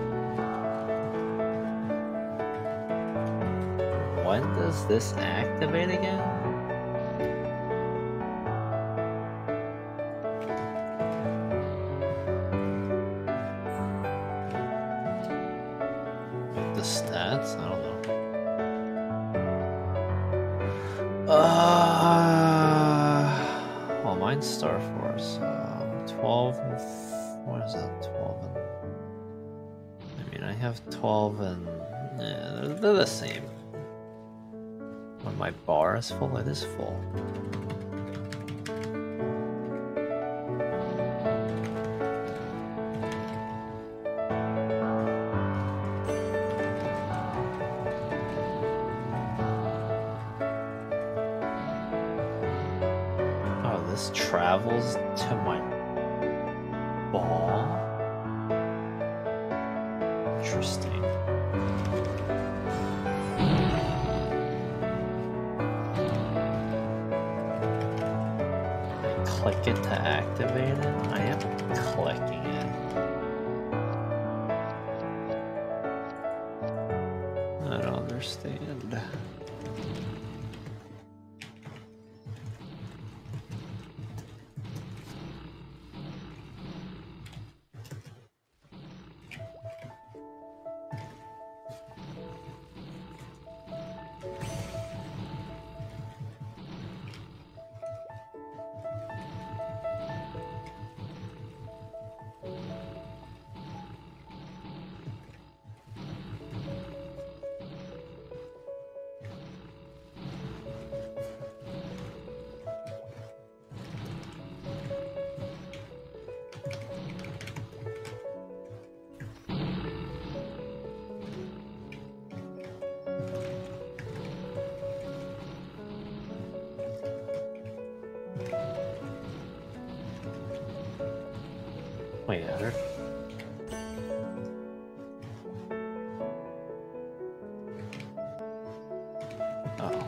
When does this activate again? Like the stats? I don't know. Well, mine's Star Force. 12 and what is that? 12 and I mean, I have 12 and yeah, they're the same. When my bar is full, it is full. Oh, this travels to my ball. Interesting. Click it to activate it? I am clicking it. I don't understand. Wait, other? Oh.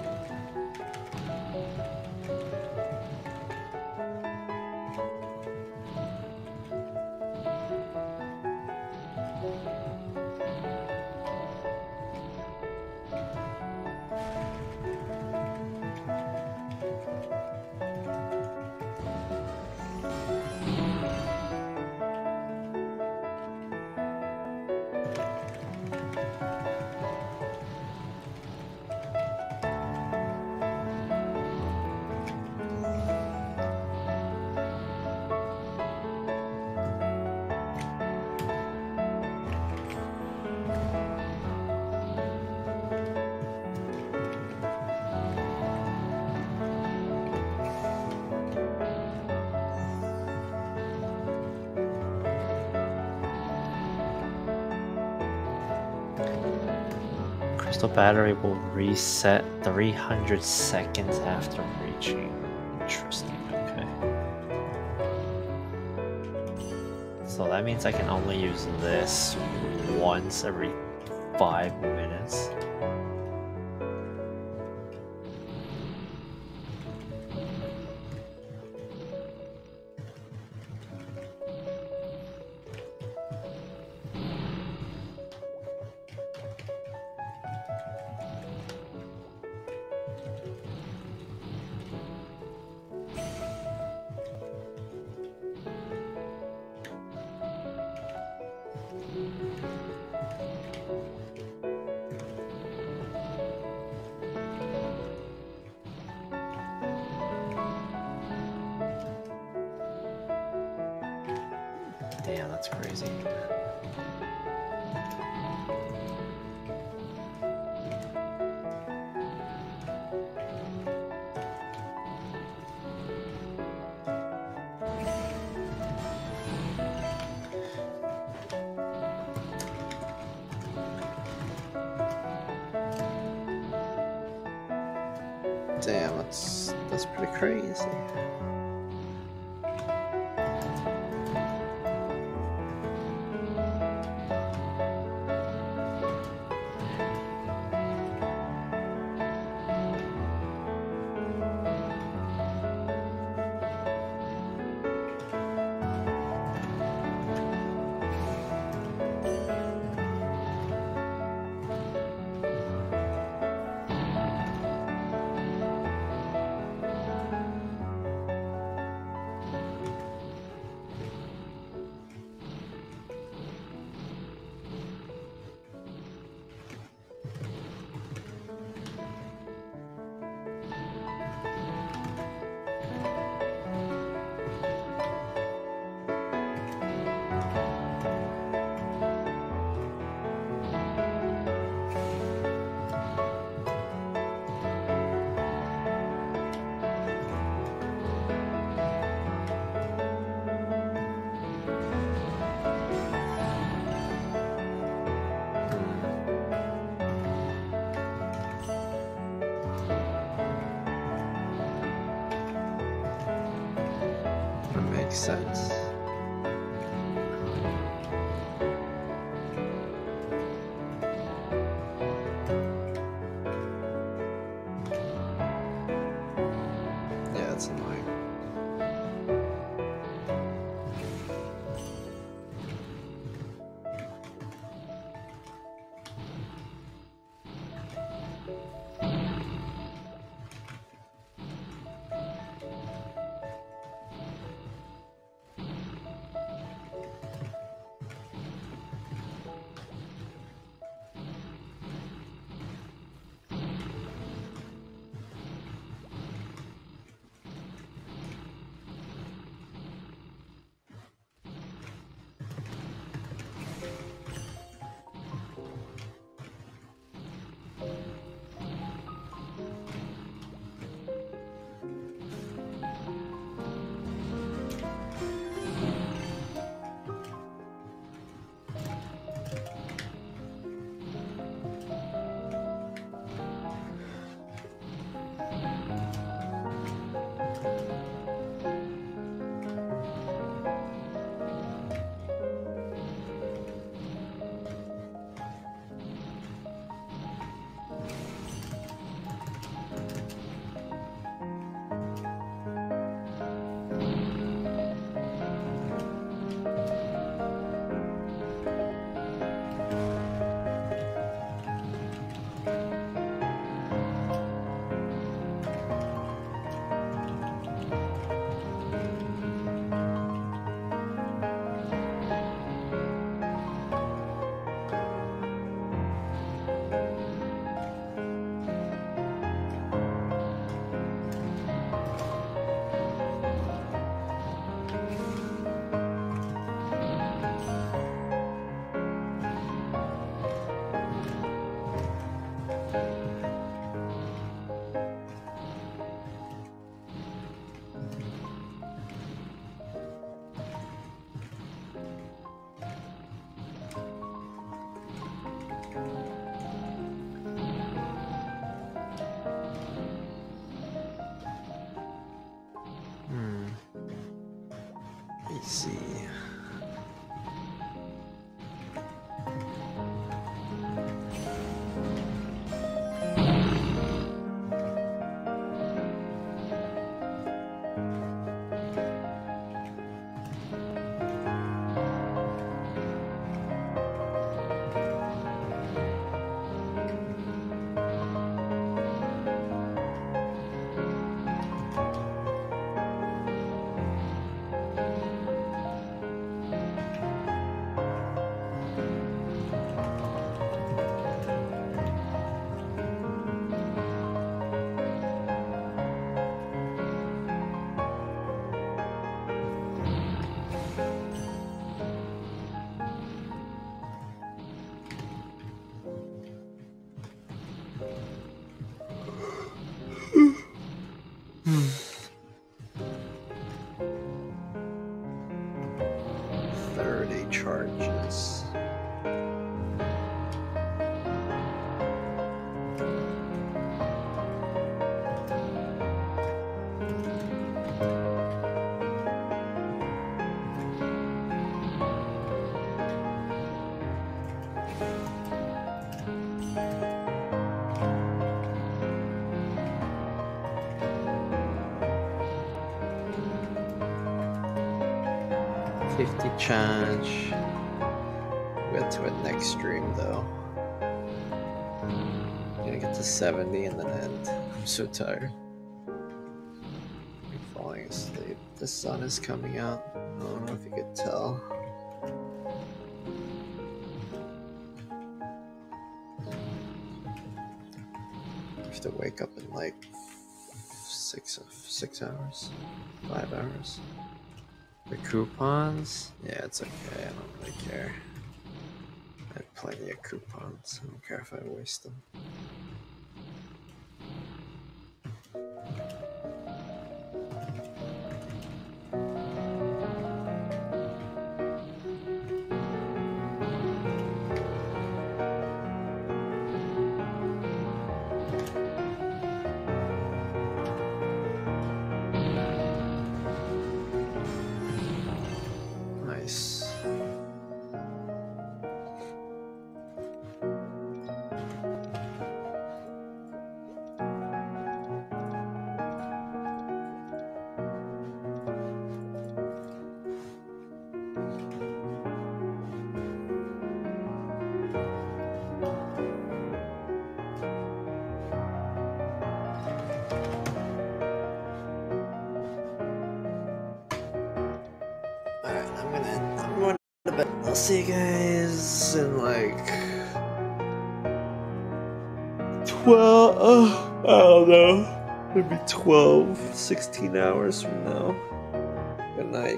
Crystal battery will reset 300 seconds after reaching. Interesting, okay. So that means I can only use this once every 5 minutes. Damn, that's crazy. Damn, that's pretty crazy. makes sense. Yeah, it's annoying. Let's see. Charges. Charge. We'll get to it next stream though. I'm gonna get to 70 and then end. I'm so tired. I'm falling asleep. The sun is coming out. I don't know if you could tell. I have to wake up in like 6 hours, 5 hours. The coupons? Yeah, it's okay. I don't really care. I have plenty of coupons. I don't care if I waste them. I'm going to bed. I'll see you guys in like 12. I don't know. Maybe 12, 16 hours from now. Good night.